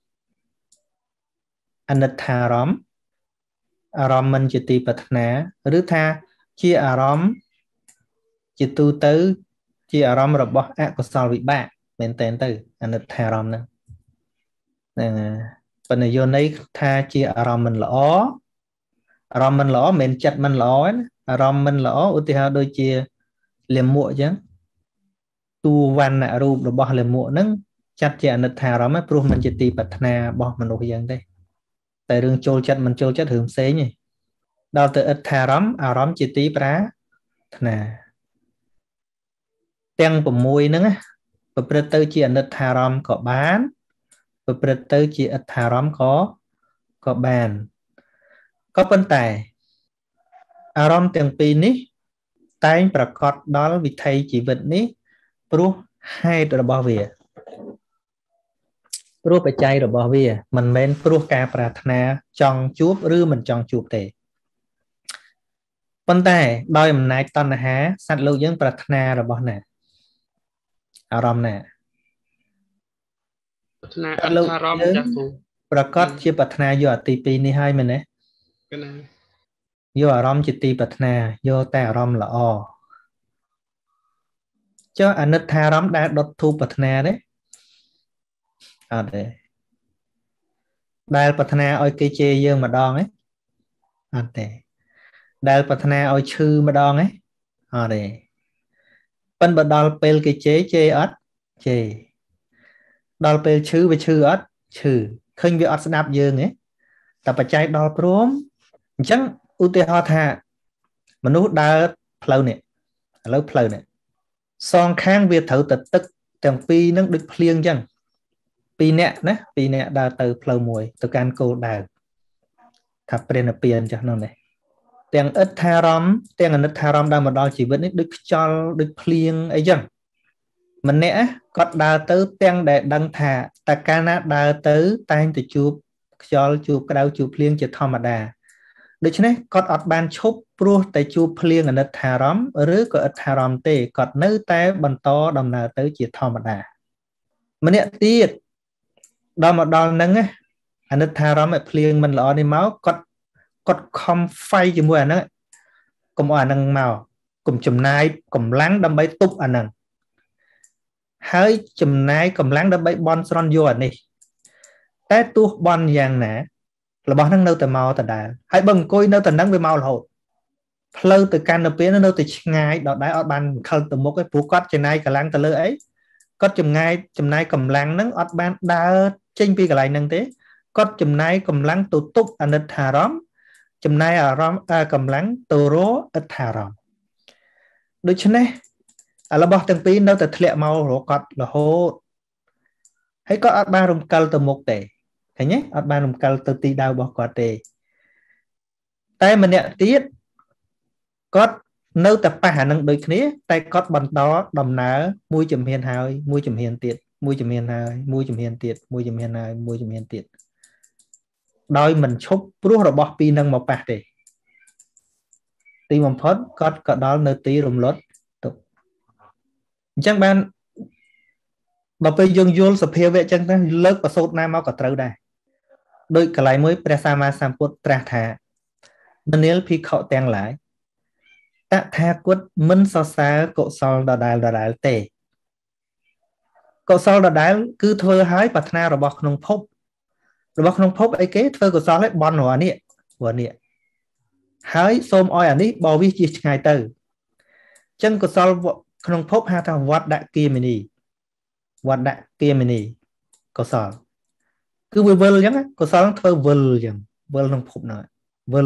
អនិច្ចារម្មណ៍អារម្មណ៍មិនជាទីប្រាថ្នាឬថាជាអារម្មណ៍ជាទូទៅជាអារម្មណ៍របស់អកុសលវិបាកមែនតើទៅអនិច្ចារម្មណ៍ហ្នឹងហ្នឹងប៉ុន្តែយោន័យថាជាអារម្មណ៍មិនល្អអារម្មណ៍មិនល្អមិនមែនចិត្តមិនល្អណាអារម្មណ៍មិនល្អឧទាហរណ៍ដូចជាលាមកអញ្ចឹងតួវណ្ណរូបរបស់លាមកហ្នឹងចាត់ជាអនិច្ចារម្មណ៍ព្រោះមិនជាទីប្រាថ្នារបស់មនុស្សយើងទេតែរឿងចូលចិត្តមិនចូលចិត្តរឿងផ្សេងទេដល់ទៅអិដ្ឋារម្មណ៍អារម្មណ៍ជាទីប្រាថ្នាទាំង៦ហ្នឹងប្រព្រឹត្តទៅជាអនិច្ចារម្មណ៍ក៏បានប្រព្រឹត្តទៅជាអិដ្ឋារម្មណ៍ក៏ក៏បានក៏ប៉ុន្តែអារម្មណ៍ទាំងពីរនេះតែងប្រកបដល់វិថីជីវិតនេះព្រោះហេតុរបស់វាព្រោះបច្ច័យរបស់វាមិនមែនព្រោះការប្រាថ្នាចង់ជួបឬមិនចង់ជួបទេប៉ុន្តែដោយអំណាចតណ្ហាសត្វលោកយើងប្រាថ្នារបស់ណាអារម្មណ៍ណាប្រាថ្នាអត្ថអារម្មណ៍ចាស់គ្រូប្រកបជាប្រាថ្នាយកទីពីរនេះហើយមែនទេកណាយកអារម្មណ៍ជាទីប្រាថ្នាយកតែអារម្មណ៍ល្អចុះអនិច្ចារម្មណ៍ដែលដុតធូបប្រាថ្នាទេអត់ទេដែលប្រាថ្នាឲ្យគេជេរយើងម្ដងទេអត់ទេដែលប្រាថ្នាឲ្យឈឺម្ដងទេអត់ទេប៉ិនបើដល់ពេលគេជេរជេរអត់ជេរដល់ពេលឈឺវាឈឺអត់ chư khơi việc ở đạp dương ấy tập bạch chạy đo prom chẳng ưu tiên họ thà mà nó đa phơi này lâu phơi này song khang việc thử tật tức chẳng pi nó được phliêng chẳng pi nè nè pi nè đa từ phơi mùi từ can cô đào thập bên là tiền cho nó này tiền ít tha rom tiền là ít tha rom đang mà đo chỉ vẫn được cho được phliêng ấy chẳng mình nè có đào tới tiền để đăng thả ta cana đào tới tay từ chụp cho chụp cái đào chụp phliêng chỉ thò mà đà được chứ này có ở ban chụp pro tại chụp phliêng là ít tha rom rứa có ít tha rom tê có nơi tay bàn to đầm nào tới chỉ thò mà đà mình nè tiệt đo mà đo nâng á anh ít tha rom lại phliêng mình lọ đi máu có có không phay chỉ mua anh ấy cùng anh năng màu cùng chùm nai cùng láng đâm bay túc anh năng hơi chùm nai cùng láng đâm bay bon son vô anh đi té tu bon vàng nè là bọn năng nâu từ màu từ đà hãy bằng coi nâu từ nắng với màu là hột lâu từ can nó nó nâu từ ngay đó đá ở ban khâu từ một cái phú cốt trên này cả láng từ lơ ấy có chùm nai chùm nai cầm láng nắng ở ban đa trên pi cả lại năng thế có chùm nai cầm láng tụ túc anh ít thà róm chùm nai ở rom à, cầm láng tụ rố ít thà róm được chứ này à là bỏ từng pi đâu từ thẹn màu rổ cọt là hột hãy có ở ba rung cal từ một tệ thấy nhé ở ba rung cal từ tì đào bỏ cọt tệ tay mình nhận tiết có nơi tập ba khả năng đôi khía tay có bằng đó đầm nở mui chùm hiền hài mui chùm hiền tiệt mui chùm hiền hài mui chùm hiền tiệt mui chùm hiền hài mui chùm hiền tiệt đôi mình chúc rút rồi bỏ pi nâng một bạc để tì một phút có có đó nơi tí rung lốt chẳng bạn bà bây dương vô sập hiệu vệ chẳng ta lớp và sốt nam máu cả trâu đây đôi cả lại mới presama samput tra thả nên nếu khi họ tăng lại ta tha quất minh so xa cậu sol đà đà đà đà tề cậu sol đà đà cứ thơ hái và thna rồi bọc nông phốc rồi bọc nông phốc ấy kế thơ cậu sol lấy bon hòa nịa hòa nịa hái xôm oi à ní bò vi chi ngày từ chân cậu sol nông phốc ha thằng vọt đại kia mini vọt đại kia mini cậu sol cứ vừa vừa chẳng á cậu sol thơ vừa chẳng vừa nông phốc nữa vừa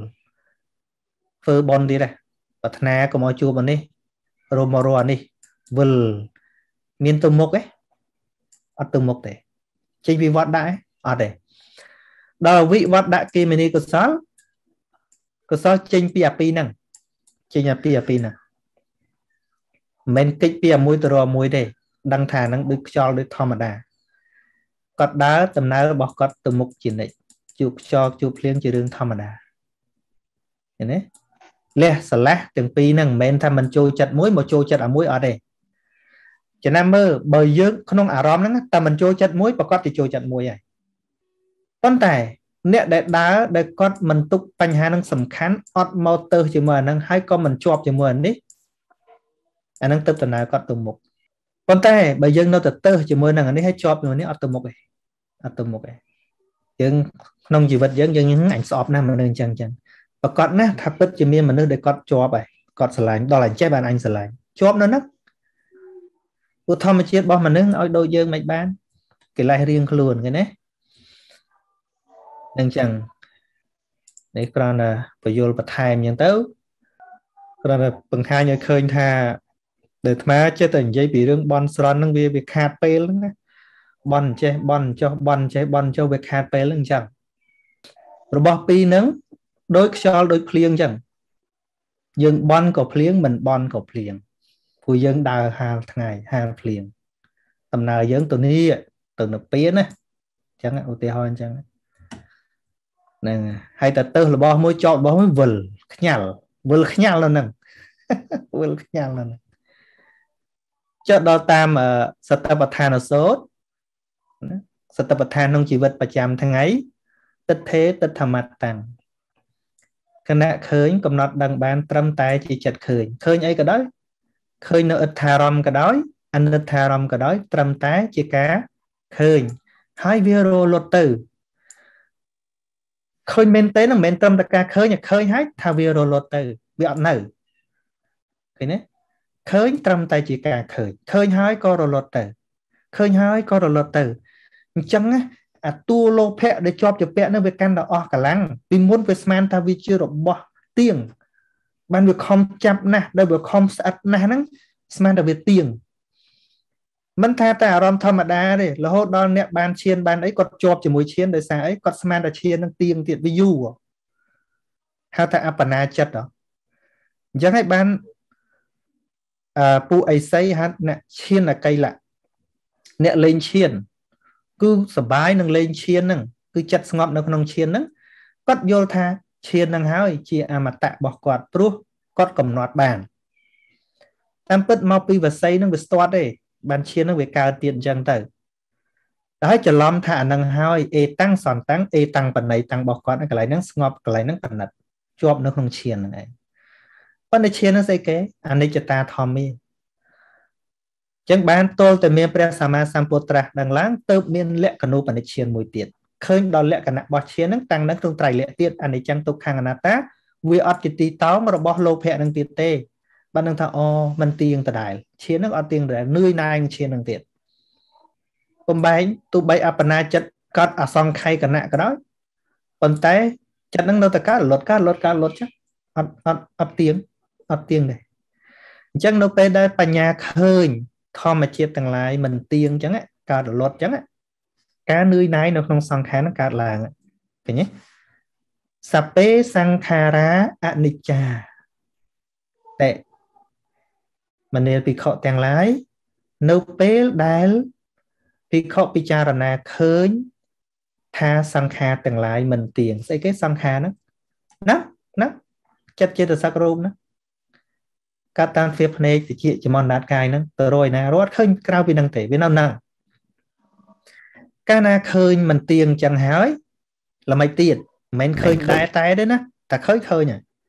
phơ bon đi đây và thna có mọi chua bên đi romoro đi vừa miền tây mộc ấy ở tây mộc đấy trên vị vọt đại ở đây đầu vị vọt đại kia mini có sáu có sáu trên pi năng trên nhà pi nè mình kích pi mũi từ rồi mũi đây đăng thả năng được cho được thò mà đà cọt đá tầm nào bỏ cọt từ mục chỉ này chụp cho chụp liên chỉ đường thò mà đà đấy lẽ sờ lẽ từng pi năng men tham mình trôi chặt muối một trôi chặt ở muối ở đây cho nên mơ bơi dương không ả róm nữa ta mình trôi chặt muối và có thì trôi chặt muối này con tài nè để đá để con mình tục bánh hà năng sầm khán ọt motor chỉ mà năng hai con mình chọp chỉ mà đi anh năng tập tuần nào có từ một con tài bơi dương nó tập tơ chỉ mà năng anh ấy hay chọp rồi này ọt từ một này ọt từ một này dương nông chỉ vật dương dương những ảnh sọp nam mà nên chẳng chẳng và con nè tháp bứt chỉ miên mà nơi để con chọp vậy con sờ lại đó là chế bàn anh sờ lại chọp nó nấc tôi thầm chết bao mà nâng ở đôi dương mạch bán cái lại riêng luôn cái này nên chẳng đấy còn là phải vô bật hai miếng tấu còn là bằng hai nhà khơi tha để mà chế tình dây bị rương bon son năng việc việc hạt pe lắm bon chế bon cho bon chế bon cho việc hạt pe lắm chẳng rồi bỏ pi nướng đối cho đối phliêng chẳng dương bon của phliêng mình bon của phliêng phụ dân đào hà ngày hà phliêng tầm nào dân tụi ní từ nó pía nè chẳng hạn tê hoan chẳng nè hay ta tư là bỏ môi chọn bỏ môi vườn nhal vườn nhal là nè vườn nhal là nè cho đó tam ở Satapatthana số Satapatthana nông chỉ vật bạch chạm thằng ấy tất thế tất thầm mặt tàng cái nạ khơi cầm nọt đằng bàn trăm tay chỉ chặt khơi khơi ấy cái đó khơi nó ít thà rom cái đói anh ít thà rom cái đói trăm tá chỉ cá khơi hai video lột từ khơi men tế nó men trăm ta khơi nhặt khơi hết thà video lột từ bị ẩn nở cái này khơi trăm tay chỉ cá khơi khơi hai có rồi lột từ khơi hai có rồi lột từ chẳng á à tua lô pẹ để cho cho pẹ nó về căn đó ở cả lăng vì muốn về sman ta vì chưa được bỏ tiền ban việc không chập nè đây việc không sạch nè nắng sman đặc biệt tiền mình tha ta rom thầm đa đấy là hốt đó nè ban chiên ban ấy còn chộp chỉ mùi chiên đời sáng ấy còn sman đã chiên năng tiền tiền với du ha ta apana chất đó chẳng hay ban à pu ấy xây ha nè chiên là cây lạ nè lên chiên cứ sờ bái nâng lên chiên nâng cứ chặt ngọt nâng nông chiên nâng cất vô tha chiên nâng háo chia à mà tạ bỏ quạt pru cất cầm nọt bàn tam pất mau pi và xây nâng về start đây bàn chiên nâng về cao tiền chân tử đó cho lom thả nâng háo e tăng sòn tăng e tăng phần này tăng bỏ quạt cái lại nâng ngọt cái lại nâng phần nật chụp nâng không chiên này vấn đề chiên nó xây kế anh ấy cho ta thòm mi chẳng bán tôi từ miền Prea Sama Samputra đang láng tự miền lệ canoe bản chiên mùi tiệt khơi đo lệ cả nặng bọt chiên nâng tăng nâng trong tài lệ tiệt anh ấy chẳng tục hàng anh ta vì ở cái tí táo mà bỏ lô phe nâng tiệt tê bạn nâng thằng o mình tiền từ đại chiên nâng ở tiền để nuôi nai chiên nâng tiệt còn bánh tụ bay apana chất cắt ở song khay cả nặng cái đó còn té chất nâng đâu tất cả lột cá lột cá lột chắc ấp ấp ấp tiếng ấp tiếng này chẳng đâu pe đây bà nhà khơi thò mà chia tầng lại mình tiền chẳng á cả đồ lót chẳng á cá nuôi nái nó không sang khá nó cả làng phải nhé sape sankhara anicca để mình nên bị khọ tầng lái nấu pe đái bị khọ picharana khơi tha sankha tầng lại mình tiền xây cái sankha nó nó nó chất chế từ sacrum nó các tan phép này thì chị chỉ mong đạt cài nó từ rồi nè rót khơi cao vì năng thể với năm năng cái na khơi mình tiền chẳng hỏi là mày tiền mình khơi tay tay đấy nè ta khơi khơi nhỉ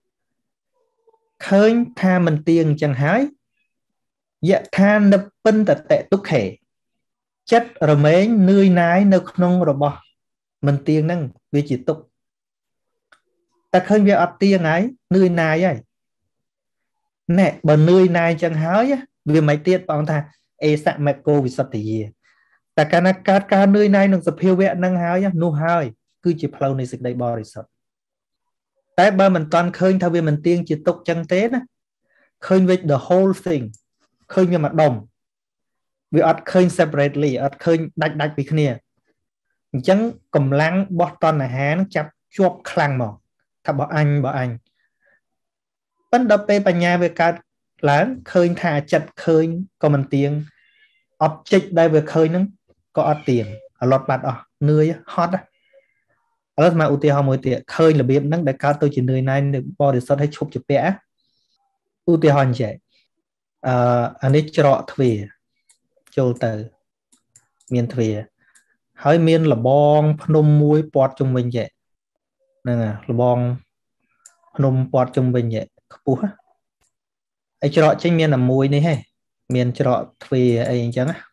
khơi tha mình tiền chẳng hỏi dạ tha nập pin tật tệ túc khể chất rồi mấy nuôi nái nước nông rồi bỏ mình tiền năng vì chỉ tục ta khơi về ọt tiền ấy nuôi nái ấy nè bờ nuôi nái chẳng hỏi á vì mày tiền bọn ta e sạ mẹ cô vì sao thì ta cả na cả cả nơi này nó sập hiệu vẹn năng hái nhá nu hái cứ chỉ flow này dịch đầy bò rồi sợ tại ba mình toàn khơi theo vì mình tiên chỉ tục chân tế đó khơi với the whole thing khơi như mặt đồng vì ở khơi separately ở khơi đạch đạch vì kia chẳng cầm lăng bọt toàn là há nó chặt chuột khăng mà thà bỏ anh bỏ anh vẫn đập pe bà nhà về cả láng khơi thà chặt khơi còn mình tiên object đây về khơi nó có ở tiền ở lọt bạt ở nơi hot á ở mà ưu tiên họ mới tiền khơi là biết nắng để cao tôi chỉ nơi này được bỏ để sao thấy chụp chụp vẽ ưu tiên họ như vậy anh ấy chọn thuê châu từ miền thuê hỏi miền là bong phnom muối bọt trong mình vậy nè là bong phnom bọt trong mình vậy bố anh chọn trên miền là muối này hay miền chọn thuê anh chẳng á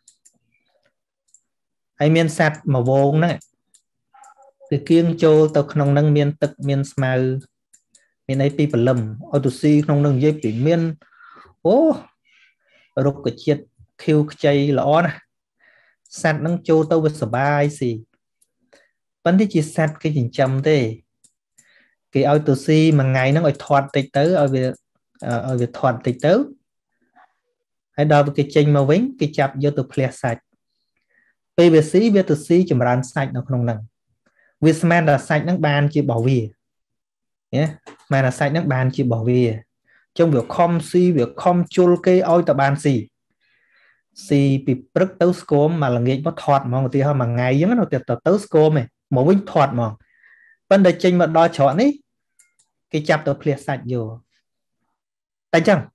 ai miền sạt mà vô nè cái kiêng châu tao không năng miền tật miền màu miền ấy pi lầm ở tụi si không năng dây bị miền ô rồi cái chiết kêu chay lõ nè sạt năng châu tao với sờ bài gì vấn đề chỉ sạt cái hình chầm thế cái ở tụi si mà ngày nó gọi thoát tịch tới ở việc ở việc thoát tịch tới hay đào cái chênh màu vĩnh cái chập vô tụi plea sạch pê vê xê với tụi si chùm rán sạch nó không năng Wisman là sạch nước bàn chỉ bảo vì nhé mà là sạch nước bàn chỉ bảo vì trong việc không si việc không chul cây oi tập bàn gì si bị rất tấu scom mà là nghĩ nó thoát mà một tí hơn mà ngày giống nó tiệt tấu scom này một vinh thoát mà vấn đề trên mà đo chọn ấy cái chập tập liệt sạch vô tại chăng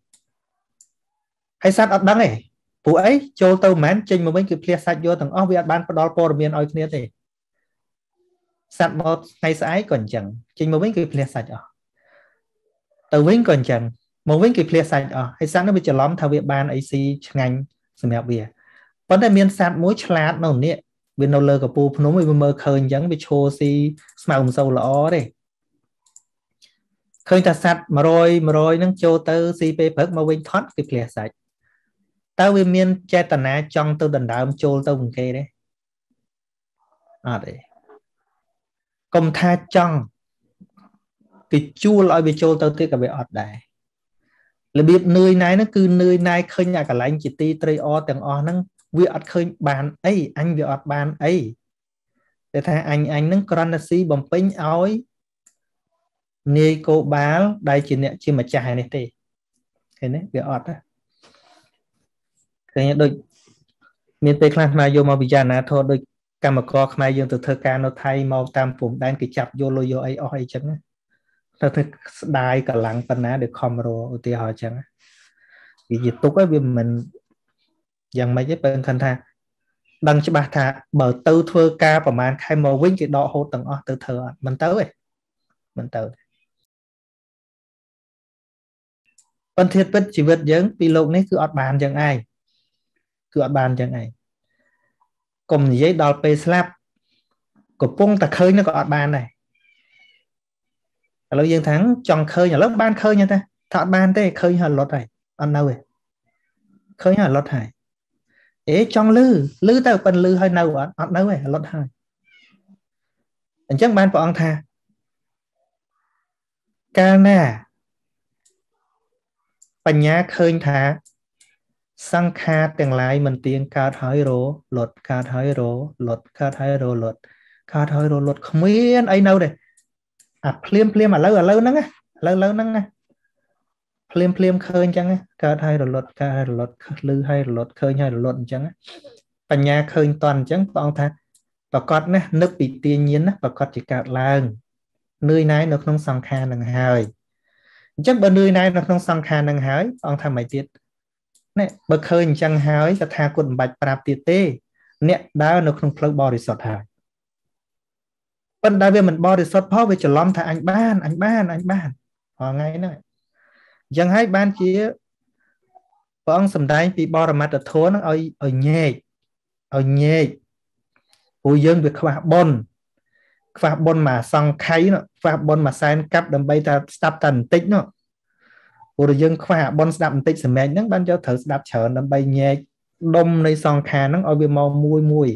hay sát ấp đắng này phụ ấy châu tàu mán trên một vinh cái liệt sạch vô thằng óc việt ban đo po miền oi kia thì sạch một ngày sáng còn chẳng trên một vĩnh cái plea sạch ở từ vĩnh còn chẳng một vĩnh cái plea sạch ở hay sáng nó bị trở lóm thao việc ban ac ngành sự mẹ bìa vấn đề miền sạch mỗi chlat nó nè bên đâu lơ của pu nó mới mơ khơi chẳng bị chô si màu sâu lõ đây khơi ta sạch mà rồi mà rồi nó chô tơ si pe phật mà vĩnh thoát cái plea sạch tao vì miền che tần á trong tao đần đạo chô tao vùng kê đấy ở đây công tha trong cái chua loại bị trôi tao tiếc cả bị ọt đại là biết nơi này nó cứ nơi này khơi nhà cả lạnh chỉ ti tây o từng o nó việc ọt khơi bàn ấy anh việc ọt bàn ấy để thay anh anh nó còn si bằng pin ói nê cô báo đây chỉ nè chỉ mà chạy này thì thế đấy việc ọt á cái đôi miền tây khăn mà vô mà bị già nè thôi đôi cam mà co khai dương từ thơ ca nó thay màu tam phụng đang cái chập vô lôi vô ấy oi chẳng á thơ thơ đai cả lặng phần ná được không rồi thì họ chẳng á vì dịch tục ấy vì mình dần mấy cái bên khăn tha đăng cho bà thà bờ tư thơ ca và màn khai màu vinh cái đọ hô tầng o từ thơ mình tới ấy mình tới phân thiết bất chỉ vật giống vì lộn này cứ ọt bàn chẳng ai cứ ọt bàn chẳng ai cùng giấy đo pe slap của pung ta khơi nó có ọt bàn này lâu dương thắng chọn khơi nhà lớp ban khơi nha ta thọ ban thế khơi hả lót này ăn đâu rồi khơi hả lót hải ế trong lư lư tao phần lư hơi nâu ở ọt đâu rồi lót hai anh chắc ban của ông tha ca naปัญญาเคยถาสังขารแต่งหลายมันเตียงการถอยโรหลดการถอยโรหลดการถอยโรหลดการถอยโรหลดขมิ้นไอ้เนาเด้อ่ะเพลียมเพลียมอ่ะเล่าอ่ะเล่านั่งอ่ะเล่าเล่านั่งอ่ะเพลียมเพลียมเคยจังอ่ะการถอยโรหลดการหลดลือให้หลดเคยให้หลดจังอ่ะปัญญาเคยตอนจังปองท่าประกอบนะนึกปิดเตียนยินนะประกอบจิกาลางเนื่อยนายนึกน้องสังขารหนึ่งหายchắc bên nơi này nó không sang khả năng hái ông tham mấy tiết nè bậc khơi chẳng hái cho tha quần bạch prap tiết tê nè đã nó không plug body sọt hái bên đại viên mình body sọt phó về trở lom thà anh ban anh ban anh ban họ ngay này chẳng hái ban kia ông sầm đai bị bò ra mặt ở thố nó ở ở nhẹ ở nhẹ hồi dương việc khóa bon khóa bon mà sang khay nó khóa bon mà sign cấp đầm bay ta stop tần tích nó hồi dương khóa bon stop tích sầm mẹ nó ban cho thử stop chờ đầm bay nhẹ đôngในsang kha nó ở bên màu mùi mùi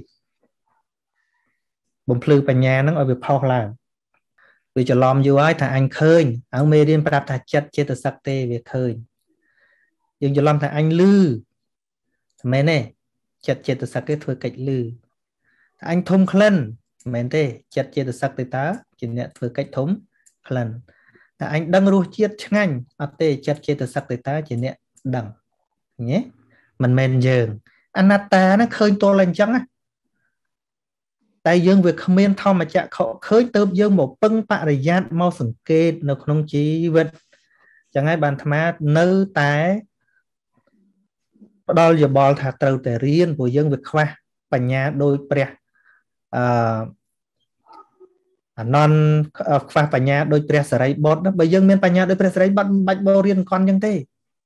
bùng phư bà nhà nó ở bên phao làm vì cho lom vô ấy thà anh khơi ở mê điên prap thà chất chế từ sắc tê về khơi nhưng cho lom thà anh lư mẹ này chất chế từ sắc cái thôi cách lư anh thông khlen mẹ thế chất chế từ sắc tê tá chỉ nhận thôi cách thống khlen anh đăng ru chiết nhanh ở tê chất chế từ sắc tê tá chỉ nhận đằng nhé mình men dường anatta nó khơi to lên trắng á tại dương việc không men thao mà chạ họ khơi tớp dương một bưng bạ để giác mau sừng kê nó không chỉ vật chẳng ai bàn tham nơ tái đo giờ bò thả trâu để riêng của dương việc khoa và nhà đôi pre non khoa và nhà đôi pre sợi bọt đó bây giờ miền và nhà đôi pre sợi bọt bạch bò riêng con như thế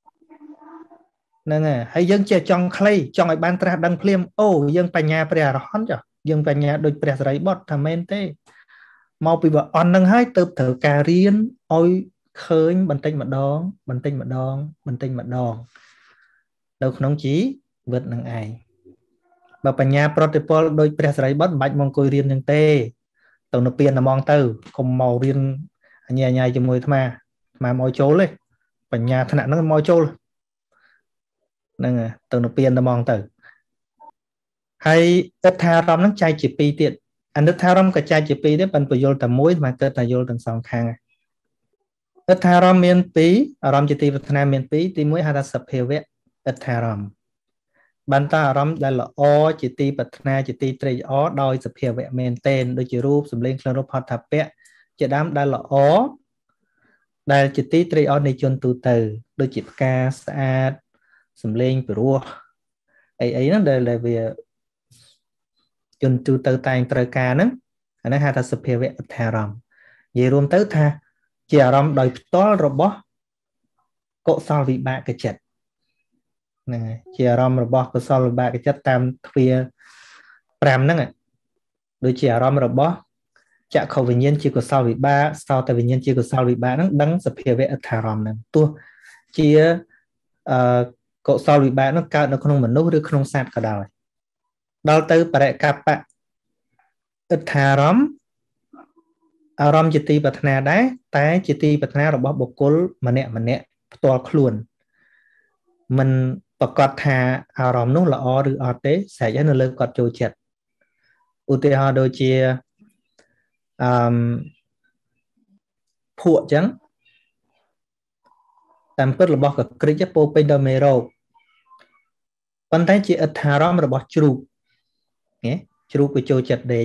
nè hay dương chơi trong clay trong ai ban tra đăng phim ô dương và nhà pre rón cho dương và nhà đôi pre sợi bọt tham men thế mau bị vợ on nâng hai tớp thở cà riêng ôi khơi bình tĩnh mà đón bình tĩnh mà đón bình tĩnh mà đón đâu không chí vượt năng ai bà bà nhà protocol đôi press ray bắt bạch mong coi riêng những tê tàu nó tiền là mong từ cùng màu riêng nhà nhà cho mùi mà mà môi chố lên bà nhà thân nó môi chố nên tàu nó tiền là mong từ hay tất tha rong nó chai chỉ pi tiện anh tất tha rong cả chai chỉ pi đấy bạn phải vô tầm muối mà tất là vô tầm sòng khang tất tha rong miền pí rong chỉ ti vật nam miền pí ti muối hai ta sập hiệu vẽ tất tha rong ban ta rong đây là o chỉ ti vật na chỉ ti tây o đôi sập hiệu vẽ miền tên đôi chỉ rúp sầm lên khăn rúp hot tháp vẽ chỉ đám đây là o đây chỉ ti tây o này chôn từ từ đôi chỉ ca sa sầm lên rùa ấy ấy nó đây là về chôn từ từ tay trời ca nữa anh hai ta sập hiệu vẽ tha rong về luôn tới tha chỉ rong đôi to robot cọ sao vị bạ cái chất này chỉ rong robot cọ sao vị bạ cái chất tam phía pram nữa đôi chỉ rong robot chạ khẩu tự nhiên chỉ có sao vị bạ sao tại tự nhiên chỉ có sao vị bạ nó đắng sập hiệu vẽ thả rong này tua chỉ cọ sao vị bạ nó cao nó không mình nấu được không sát cả đời đào tới bà đại cặp bạ ឥដ្ឋារម្មណ៍អារម្មណ៍ជាទីប្រាថ្នាដែរតែជាទីប្រាថ្នារបស់បុគ្គលម្នាក់ម្នាក់ផ្ទាល់ខ្លួនមិនប្រកាសថាអារម្មណ៍នោះល្អឬអត់ទេស្រេចហើយនៅលើគាត់ចូលចិត្តឧទាហរណ៍ដូចជាអឺភក់អញ្ចឹងតាមពិតរបស់កក្រិចពោពេញដោយមេរោគប៉ុន្តែជាឥដ្ឋារម្មណ៍របស់ជ្រូកណាជ្រូកវាចូលចិត្តដេក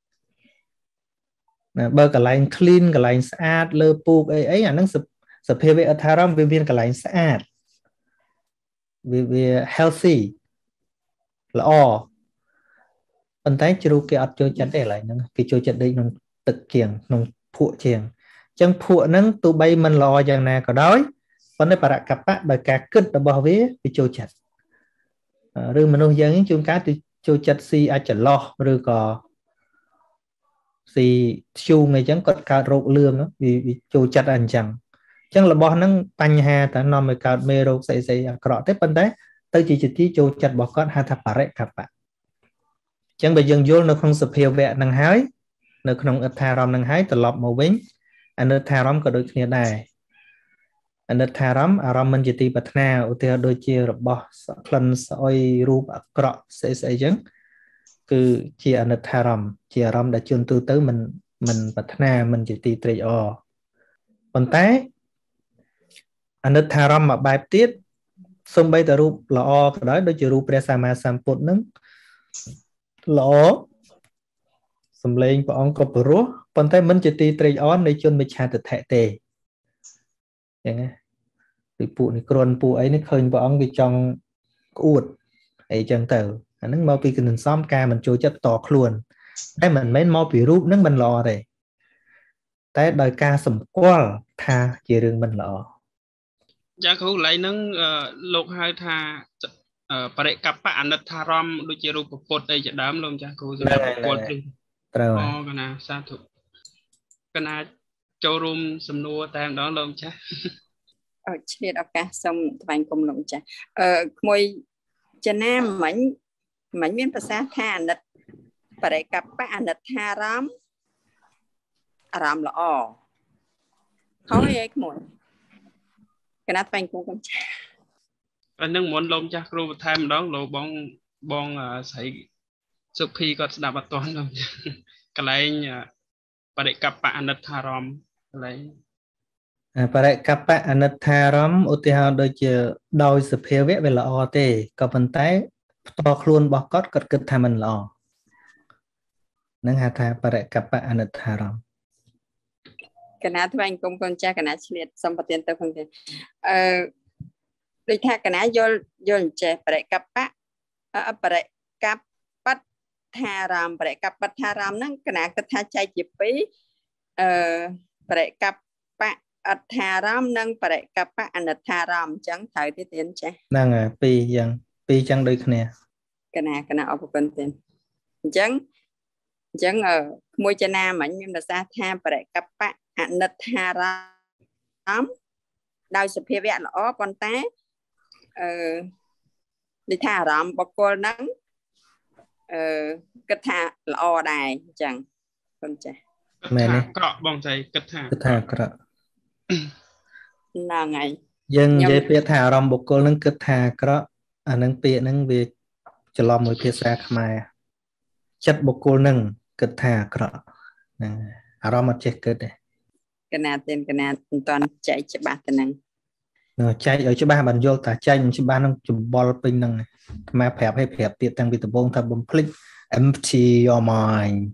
ណាបើកន្លែង clean កន្លែងស្អាតលើពូកអីអីអាហ្នឹងសភាវៈឥដ្ឋារម្មណ៍វាមានកន្លែងស្អាតវាវា healthy ល្អប៉ុន្តែជ្រូកគេអត់ចូលចិត្តទេកន្លែងហ្នឹងគេចូលចិត្តដេកក្នុងទឹកជាងក្នុងភក់ជាងអញ្ចឹងភក់ហ្នឹងទោះបីមិនល្អយ៉ាងណាក៏ដោយប៉ុន្តែបរកបៈដោយការគិតរបស់វាវាចូលចិត្តឬមនុស្សយើងជួនកាលទៅចូលចិត្តស៊ីអាចចន្លោះឬក៏ស៊ីធ្យូងអីចឹងគាត់កើតរោគលឿងវាចូលចិត្តអញ្ចឹងអញ្ចឹងរបស់ហ្នឹងបញ្ហាតើនាំឲ្យកើតមេរោគស្អីស្អីអាក្រក់ទេប៉ុន្តែទៅជាជាទីចូលចិត្តរបស់គាត់ហៅថាបរិកបៈអញ្ចឹងបើយើងយល់នៅក្នុងសភាវៈហ្នឹងហើយនៅក្នុងអដ្ឋារម្មណ៍ហ្នឹងហើយត្រឡប់មកវិញអនិដ្ឋារម្មណ៍ក៏ដូចគ្នាដែរអនិដ្ឋារម្មណ៍អារម្មណ៍មិនជាទីប្រាថ្នាឧទាហរណ៍ដូចជារបស់ក្លិនស្អុយរូបអាក្រក់ស្អីស្អីចឹងគឺជាអនិដ្ឋារម្មណ៍ជាអារម្មណ៍ដែលជួនទូទៅមិនមិនប្រាថ្នាមិនជាទីត្រេកអរប៉ុន្តែអនិដ្ឋារម្មណ៍មួយបែបទៀតសូម្បីតែរូបល្អក៏ដោយដូចជារូបព្រះសម្មាសម្ពុទ្ធហ្នឹងល្អសម្លេងព្រះអង្គក៏ព្រោះប៉ុន្តែមិនជាទីត្រេកអរនៃជនមិច្ឆាទិដ្ឋិទេចឹងណាពីពួកនេះគ្រាន់ពួកអីនេះឃើញព្រះអង្គវាចង់ក្អួតអីចឹងទៅអាហ្នឹងមកពីគណិតសំការមិនចូលចិត្តតខ្លួនតែមិនមែនមកពីរូបហ្នឹងមិនល្អទេតែដោយការសម្គាល់ថាជារឿងមិនល្អចាគ្រូកន្លែងហ្នឹងលោកហៅថាបរិកបៈអនិដ្ឋារម្មណ៍ដូចជារូបពុទ្ធអីជាដើមលោកចាគ្រូសម្រាប់បុគ្គលព្រឹងត្រូវហើយកណាសាធុកណាចូលរួមសំណួរតែម្ដងលោកម្ចាស់អត់ឆ្លៀតឱកាសសូមថ្លែងគុំលោកម្ចាស់អឺក្មួយចំណាមិញមិញមានប្រសាសន៍ថាអនិត្តបរិកបៈអនិដ្ឋារម្មណ៍អារម្មណ៍ល្អហើយឯក្មួយកណាថ្លែងគុំកម្ចាស់អានឹងមុនលោកម្ចាស់គ្រូបន្ថែមម្ដងលោកបងបងស្រីសុភីគាត់ស្ដាប់អត់ទាន់លោកកន្លែងបរិកបៈអនិដ្ឋារម្មណ៍កន្លែងបរិកបៈអនិដ្ឋារម្មណ៍ឧទាហរណ៍ដូចជាដោយសភាវៈវាល្អទេក៏ប៉ុន្តែផ្ទាល់ខ្លួនរបស់គាត់គាត់គិតថាមិនល្អនឹងហៅថាបរិកបៈអនិដ្ឋារម្មណ៍កណាថ្លែងគុំកូនចាស់កណាឆ្លៀតសម្បទានទៅផងទេអឺដូចថាកណាយល់យល់ចេះបរិកបៈបរិកបៈថារម្មណ៍បរិកបៈថារម្មណ៍ហ្នឹងកណាគិតថាចែកជាពីរអឺបរិកបៈអដ្ឋារម្មណ៍និងបរិកបៈអនិដ្ឋារម្មណ៍អញ្ចឹងត្រូវទេទៀតចាស់ហ្នឹងហើយពីរយ៉ាងពីរអញ្ចឹងដូចគ្នាកណាកណាអរគុណទៀតអញ្ចឹងអញ្ចឹងក្មួយចំណាមិញមានប្រសាសន៍ថាបរិកបៈអនិដ្ឋារម្មណ៍ដោយសភាវៈល្អប៉ុន្តែអឺដូចថាអារម្មណ៍បុគ្គលហ្នឹងអឺគិតថាល្អដែរអញ្ចឹងកូនចាស់មែនទេក្រក់បងស្រីគិតថាគិតថាក្រក់ហ្នឹងហើយយើងនិយាយពាក្យថាអារម្មណ៍បុគ្គលហ្នឹងគិតថាក្រក់អាហ្នឹងពាក្យហ្នឹងវាច្រឡំមួយភាសាខ្មែរចិត្តបុគ្គលហ្នឹងគិតថាក្រក់ហ្នឹងអារម្មណ៍អត់ចេះគិតទេកណាទេកណាមិនតាន់ចែកច្បាស់ទៅហ្នឹងចែកឲ្យច្បាស់បានយល់តាចែកច្បាស់នឹងចម្បល់ពេញហ្នឹងអាត្មាប្រាប់ឲ្យប្រាប់ទៀតតាំងពីដំបូងថាបំភ្លេច empty your mind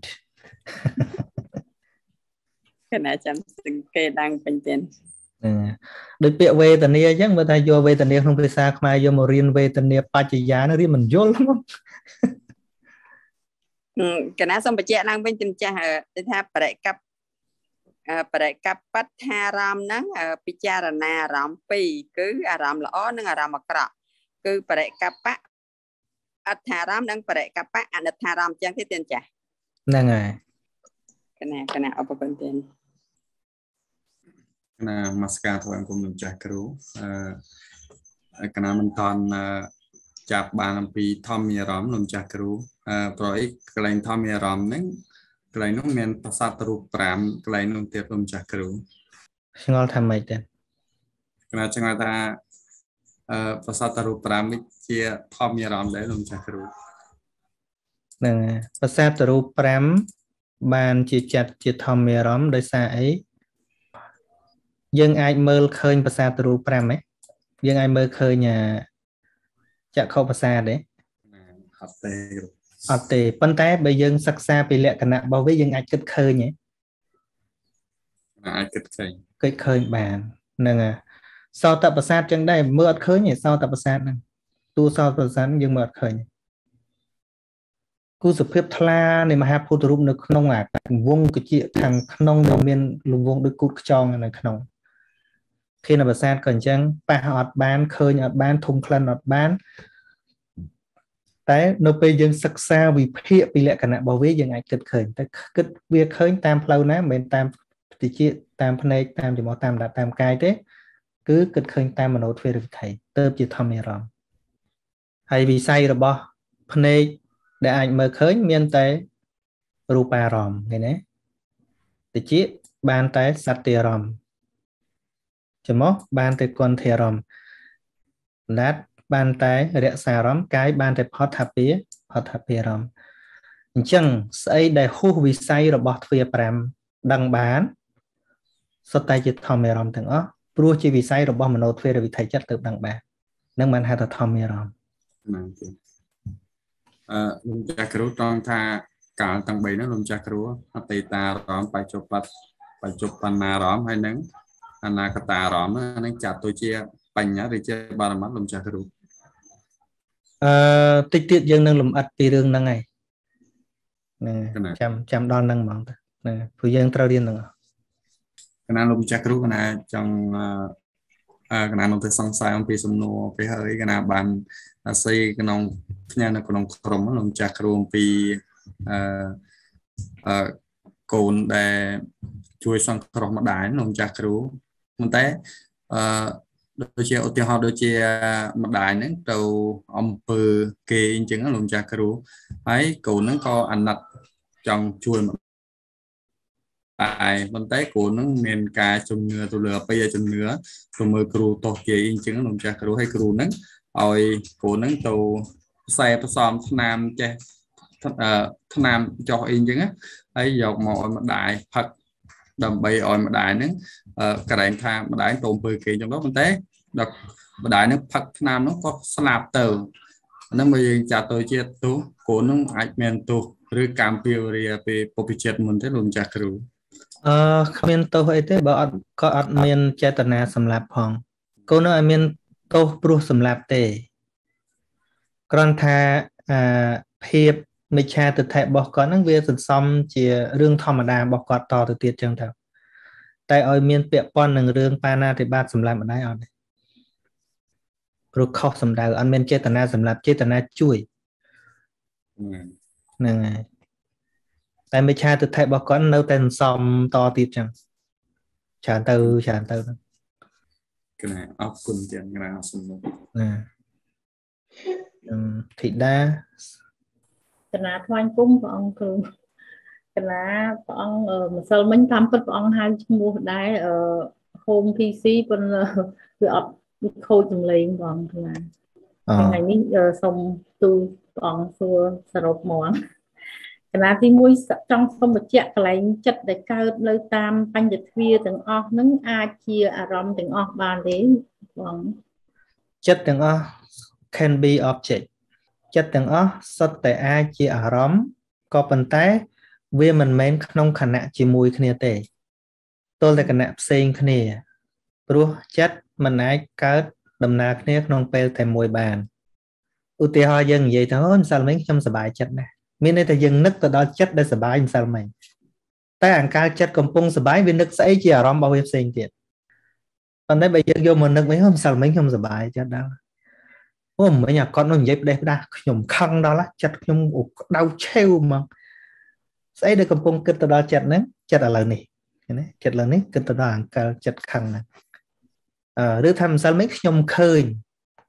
កណាចាំសង្កេតឡើងពេញទៀតដូចពាក្យវេទនាអញ្ចឹងបើថាយកវេទនាក្នុងភាសាខ្មែរយកមករៀនវេទនាបច្ចយានឹងរៀនមិនយល់ហ្មងកណាសូមបញ្ជាក់ឡើងវិញទៅចាស់គេថាបរិកបបរិកបៈថារម្មណ៍ហ្នឹងពិចារណាអារម្មណ៍ពីរគឺអារម្មណ៍ល្អនិងអារម្មណ៍អាក្រក់គឺបរិកបៈអដ្ឋារម្មណ៍និងបរិកបៈអនិដ្ឋារម្មណ៍អញ្ចឹងទេទៀតចាស់ហ្នឹងហើយកណាកណាអរគុណទៀតណាមកស្ការថ្លែងគុំលោកចាស់គ្រូអឺកណាមិនតាន់ចាប់បានអំពីធម្មអារម្មណ៍លោកចាស់គ្រូអឺប្រអីកន្លែងធម្មអារម្មណ៍ហ្នឹងកន្លែងនោះមានប្រាសាទរូបប្រាំកន្លែងនោះទៀតលោកម្ចាស់គ្រូឆ្ងល់ថាម៉េចទេគណៈចង់ថាអឺប្រាសាទរូបប្រាំនេះជាធម្មអារម្មណ៍ដែរលោកម្ចាស់គ្រូហ្នឹងប្រាសាទរូបប្រាំបានជាចាត់ជាធម្មអារម្មណ៍ដោយសារអីយើងអាចមើលឃើញប្រាសាទរូបប្រាំហ៎យើងអាចមើលឃើញចក្ខុប្រាសាទទេអត់ទេអត់ទេប៉ុន្តែបើយើងសិក្សាពីលក្ខណៈរបស់វាយើងអាចគិតឃើញទេអាចគិតឃើញគិតឃើញបានហ្នឹងហើយសោតប្រាសាទចឹងដែរមើលអត់ឃើញទេសោតប្រាសាទហ្នឹងតួសោតប្រាសាទយើងមើលអត់ឃើញគូសភាពថ្លានៃមហាពុទ្ធរូបនៅក្នុងអាវងកជាខាងក្នុងដែលមានលំវងដូចគូតខ្យងនៅក្នុងខេនប្រាសាទក៏អញ្ចឹងប៉ះអត់បានឃើញអត់បានធំក្លិនអត់បានតែនៅពេលយើងសិក្សាវិភាគពីលក្ខណៈរបស់វាយើងអាចគិតឃើញតែគិតវាឃើញតាមផ្លូវណាមិនមែនតាមវិជាតាមភ្នែកតាមច្រមុះតាមដតាមកាយទេគឺគិតឃើញតាមមโนទ្វេរវិថីទៅជាធម្មអារម្មណ៍ហើយវិស័យរបស់ភ្នែកដែលអាចមើលឃើញមានតែរូបារម្មណ៍ឃើញទេតិចបានតែសត្យារម្មណ៍ច្រមុះបានតែគន្ធារម្មណ៍ណាត់បានតែរក្សាអារម្មណ៍កាយបានតែផដ្ឋពាផដ្ឋពាអារម្មណ៍អញ្ចឹងស្អីដែលហួសវិស័យរបស់ទ្វាប្រាំដឹងបានសុទ្ធតែជាធម្មអារម្មណ៍ទាំងអស់ព្រោះជាវិស័យរបស់មโนទ្វេរវិថីចិត្តទៅដឹងបាននឹងបានហៅថាធម្មអារម្មណ៍ហ្នឹងទេអឺលោកចាស់គ្រូត្រង់ថាកាលទាំងបីហ្នឹងលោកចាស់គ្រូអតីតាអារម្មណ៍បច្ចុប្បន្នបច្ចុប្បន្នាអារម្មណ៍ហើយនឹងអនាគតអារម្មណ៍ហ្នឹងចាត់ទៅជាបញ្ញាឬជាបារមត្តលោកចាស់គ្រូអឺតិចទៀតយើងនឹងលំអិតពីរឿងហ្នឹងហើយណាចាំចាំដល់ហ្នឹងហ្មងណាព្រោះយើងត្រូវរៀនហ្នឹងកណាលោកចាស់គ្រូកណាចង់អឺកណានោះទៅសង្ស័យអំពីសំណួរពេលហើយកណាបានអាស័យក្នុងផ្នែកនៅក្នុងក្រុមលោកចាស់គ្រូអំពីអឺអឺកូនដែលជួយសង្គ្រោះម្ដាយលោកចាស់គ្រូប៉ុន្តែអឺដូចជាឧទាហរណ៍ដូចជាម្ដាយហ្នឹងទៅអំពើគេអញ្ចឹងលោកចាស់គ្រូហើយកូនហ្នឹងក៏អាណិតចង់ជួយតែប៉ុន្តែគ្រូនឹងមានការជំនឿទៅលើអបិយជំនឿទៅមើលគ្រូតោះគេអញ្ចឹងលោកចាស់គ្រូឲ្យគ្រូនឹងឲ្យគ្រូនឹងទៅខ្សែផ្សំថ្នាំចេះថ្នាំចោះអីអញ្ចឹងហើយយកមកឲ្យម្ដាយផឹកដើម្បីឲ្យម្ដាយហ្នឹងក្រែងថាម្ដាយទៅអំពើគេអញ្ចឹងទៅប៉ុន្តែដល់ម្ដាយហ្នឹងផឹកថ្នាំនោះក៏ស្លាប់ទៅហ្នឹងមកយើងចាត់ទៅជាទោសគ្រូនឹងអាចមានទោសឬកម្មពៀវរាពីពុទ្ធចិត្តមុនទេលោកចាស់គ្រូអឺគ្មានទោសអីទេបើអត់ក៏អត់មានចេតនាសម្លាប់ផងកូននៅឲ្យមានទោសព្រោះសម្លាប់ទេគ្រាន់ថាអាភាពមិច្ឆាទិដ្ឋិរបស់គាត់ហ្នឹងវាសន្សំជារឿងធម្មតារបស់គាត់តទៅទៀតចឹងទៅតែឲ្យមានពាក់ព័ន្ធនឹងរឿងបាណាតិបាតសម្លាប់ម្ដាយអត់ទេព្រោះខុសសម្ដៅអត់មានចេតនាសម្លាប់ចេតនាជួយហ្នឹងហើយតែមិច្ឆាទិដ្ឋិរបស់គាត់នៅតែសន្សំតទៀតចឹងច្រើនទៅច្រើនទៅហ្នឹងគណៈអរគុណទាំងគណៈសំណួរណាអឺធីតាគណៈថ្វាយគុំព្រះអង្គគ្រូគណៈព្រះអង្គម្សិលមិញតាមពិតព្រះអង្គហៅឈ្មោះដែរអឺ Home พี ซี ប៉ុន្តែវាអត់ខូចសំឡេងព្រះអង្គគណៈថ្ងៃនេះសូមទូលព្រះអង្គសួរសរុបហ្មងគណៈទីមួយចង់សូមបញ្ជាក់កន្លែងចិត្តដែលកើតនៅតាមបញ្ញទ្វារទាំងអស់ហ្នឹងអាចជាអារម្មណ៍ទាំងអស់បានទេបងចិត្តទាំងអស់ can be object ចិត្តទាំងអស់សុទ្ធតែអាចជាអារម្មណ៍ក៏ប៉ុន្តែវាមិនមែនក្នុងខណៈជាមួយគ្នាទេទល់តែគណៈផ្សេងគ្នាព្រោះចិត្តមិនអាចកើតដំណើរគ្នាក្នុងពេលតែមួយបានឧទាហរណ៍យើងនិយាយទៅអូម្សិលមិញខ្ញុំសប្បាយចិត្តណាស់មានន័យថាយើងនឹកទៅដល់ចិត្តដែលសប្បាយម្សិលមិញតែអង្កលចិត្តកំពុងសប្បាយវានឹកស្អីជាអារម្មណ៍របស់វាផ្សេងទៀតប៉ុន្តែបើយើងយកមកនឹកវិញអូម្សិលមិញខ្ញុំសប្បាយចិត្តដល់អូមិញអាគាត់នោះនិយាយផ្ដេសផ្ដាស់ខ្ញុំខឹងដល់ចិត្តខ្ញុំក្តៅឆេវហ្មងស្អីដែលកំពុងគិតទៅដល់ចិត្តហ្នឹងចិត្តឥឡូវនេះឃើញទេចិត្តឥឡូវនេះគិតទៅដល់អង្កលចិត្តខឹងហ្នឹងអឺឬថាម្សិលមិញខ្ញុំឃើញ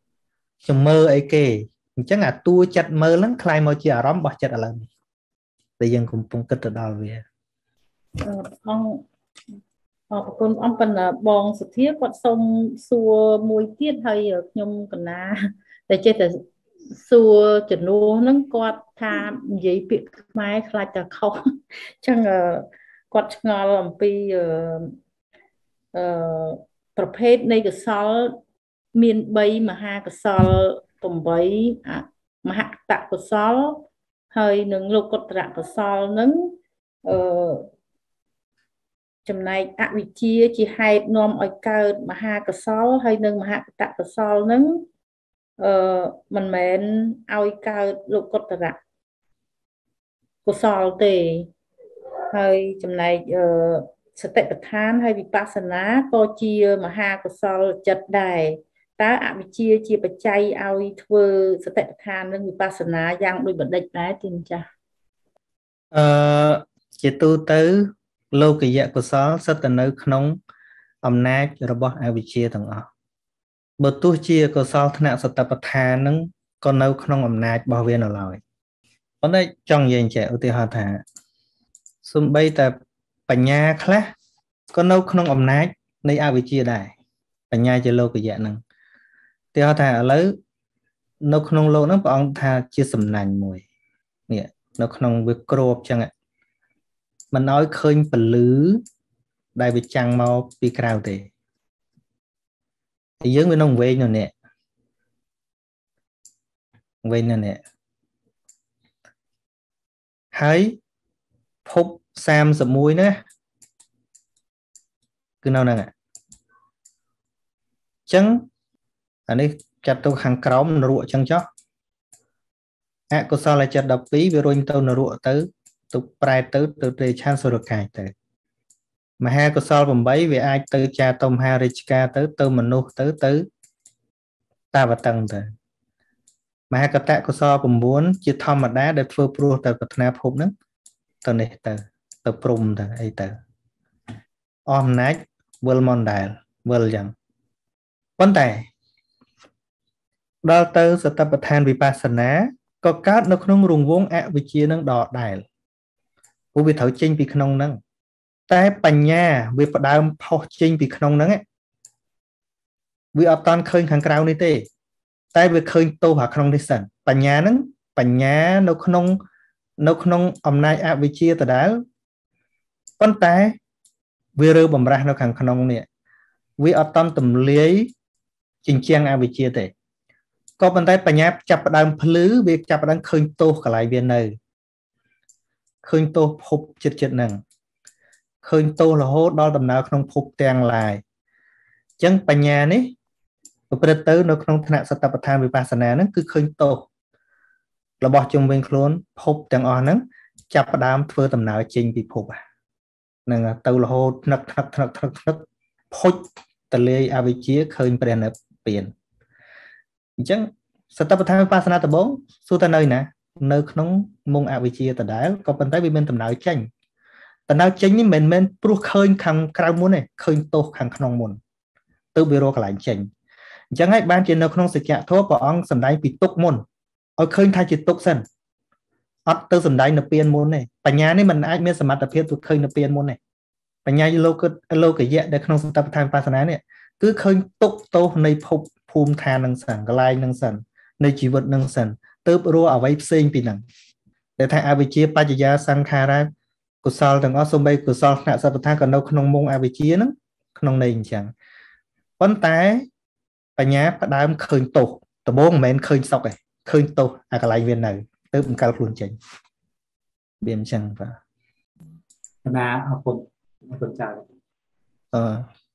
ខ្ញុំមើលអីគេអញ្ចឹងអាតួចិត្តមើលហ្នឹងคล้ายមកជាអារម្មណ៍របស់ចិត្តឥឡូវនេះដែលយើងកំពុងគិតទៅដល់វាអង្គអរគុណអង្គប៉ុន្តែបងសុធាគាត់សុំសួរមួយទៀតហើយខ្ញុំកណាតែចេះតែសួរចំនួនហ្នឹងគាត់ថានិយាយពាក្យខ្មែរខ្លាចតែខុសអញ្ចឹងគាត់ឆ្ងល់អំពីអឺអឺប្រភេទនៃកុសលមានបីមហាកុសលeightមហកតកុសលហើយនឹងលោកុត្តរកុសលហ្នឹងអឺចំណែកអវិជ្ជាជាហេតុនាំឲ្យកើតមហាកុសលហើយនឹងមហកតកុសលហ្នឹងអឺមិនមែនឲ្យកើតលោកុត្តរកុសលទេហើយចំណែកអឺសតិប្បដ្ឋានហើយវិបស្សនាក៏ជាមហាកុសលចិត្តដែរតើអវិជ្ជាជាបច្ច័យឲ្យធ្វើសតិប្បដ្ឋាននិងវិបស្សនាយ៉ាងដូចបណ្ឌិតដែរទេម្ចាស់អឺជាទូទៅលោកយៈកុសលសិតទៅនៅក្នុងអំណាចរបស់អវិជ្ជាទាំងអស់បើទោះជាកុសលថ្នាក់សតិប្បដ្ឋាននឹងក៏នៅក្នុងអំណាចរបស់វានៅឡើយប៉ុន្តែចង់និយាយចេះឧទាហរណ៍ថាសំបីតែបញ្ញាខ្លះក៏នៅក្នុងអំណាចនៃអវិជ្ជាដែរបញ្ញាជាលោកយៈហ្នឹងឧទាហរណ៍ថាឥឡូវនៅក្នុងលោកហ្នឹងព្រះអង្គថាជាសំណាញ់មួយនេះនៅក្នុងវាក្របចឹងមិនឲ្យឃើញពលឺដែលវាចាំងមកពីក្រៅទេតែយើងវានៅវែងនៅនេះវែងនៅនេះហើយភពសាមសិបមួយណាគឺនៅហ្នឹងអញ្ចឹងអានេះចាត់ទៅខាងក្រោមនរកអញ្ចឹងចុះអកុសលចិត្តដប់ពីរវារុញទៅនរកទៅទៅប្រែទៅទៅទេឆានសុរកាយទៅមហាកុសលeightវាអាចទៅចាតមហារាជការទៅទៅមនុស្សទៅទៅតាវតឹងទៅមហាកតកុសលnineជាធម្មតាដែលធ្វើព្រោះទៅប្រាថ្នាភពហ្នឹងទៅនេះទៅទៅព្រំទៅអីទៅអស់អំណាចវិលមកដែលវិលអញ្ចឹងប៉ុន្តែដល់ទៅសតិប្បដ្ឋានវិបស្សនាក៏កើតនៅក្នុងរង្វង់អវិជ្ជានឹងដដែលព្រោះវាត្រូវចេញពីក្នុងហ្នឹងតែបញ្ញាវាផ្ដើមផុសចេញពីក្នុងហ្នឹងវាអត់តាន់ឃើញខាងក្រៅនេះទេតែវាឃើញទោសអាក្នុងនេះសិនបញ្ញាហ្នឹងបញ្ញានៅក្នុងនៅក្នុងអំណាចអវិជ្ជាដដែលប៉ុន្តែវារើបំរាស់នៅខាងក្នុងនេះវាអត់តាន់ទម្លាយជញ្ជាំងអវិជ្ជាទេក៏ប៉ុន្តែបញ្ញាចាប់ផ្ដើមភ្លឺវាចាប់ផ្ដើមឃើញទោសកន្លែងវានៅឃើញទោសភពចិត្តចិត្តហ្នឹងឃើញទោសរហូតដល់ដំណើរក្នុងភពទាំងឡាយអញ្ចឹងបញ្ញានេះប្រព្រឹត្តទៅនៅក្នុងថ្នាក់សតិប្បដ្ឋានវិបស្សនាហ្នឹងគឺឃើញទោសរបស់ជុំវិញខ្លួនភពទាំងអស់ហ្នឹងចាប់ផ្ដើមធ្វើដំណើរចេញពីភពហ្នឹងទៅរហូតថ្នឹកថ្នឹកថ្នឹកថ្នឹកថ្នឹកផុចតលាយអវិជ្ជាឃើញព្រះនិព្វានអញ្ចឹងសតិប្បដ្ឋានវិបស្សនាដំបូងសួរទៅនៅណានៅក្នុងមុងអវិជ្ជាដដែលក៏ប៉ុន្តែវាមានដំណើរចេញដំណើរចេញនេះមិនមែនព្រោះឃើញខាងក្រៅមុនទេឃើញទោសខាងក្នុងមុនទៅវារកកន្លែងចេញអញ្ចឹងហើយបានជានៅក្នុងសច្ចធម៌ព្រះអង្គសម្ដែងពីទុកមុនឲ្យឃើញថាជាទុកសិនអត់ទៅសម្ដែងនៅពៀនមុនទេបញ្ញានេះមិនអាចមានសមត្ថភាពទៅឃើញនៅពៀនមុនទេបញ្ញាលោកលោកយៈដែលក្នុងសតិប្បដ្ឋានវិបស្សនានេះគឺឃើញទុកទោសនៃភពភូមិឋាននឹងសិនកន្លែងនឹងសិននៃជីវិតនឹងសិនទៅរកអ្វីផ្សេងពីហ្នឹងដែលថាអវិជ្ជាបច្ចយាសង្ខារៈកុសលទាំងអស់សូម្បីកុសលថ្នាក់សតិប្បដ្ឋានក៏នៅក្នុងមុងអវិជ្ជាហ្នឹងក្នុងន័យអញ្ចឹងប៉ុន្តែបញ្ញាផ្ដើមឃើញទោសដំបូងមិនមែនឃើញសុខទេឃើញទោសអាកន្លែងវានៅទៅបង្កើតខ្លួនចេញវាអញ្ចឹងបាទណាអរគុណអរគុណច្រើនអឺ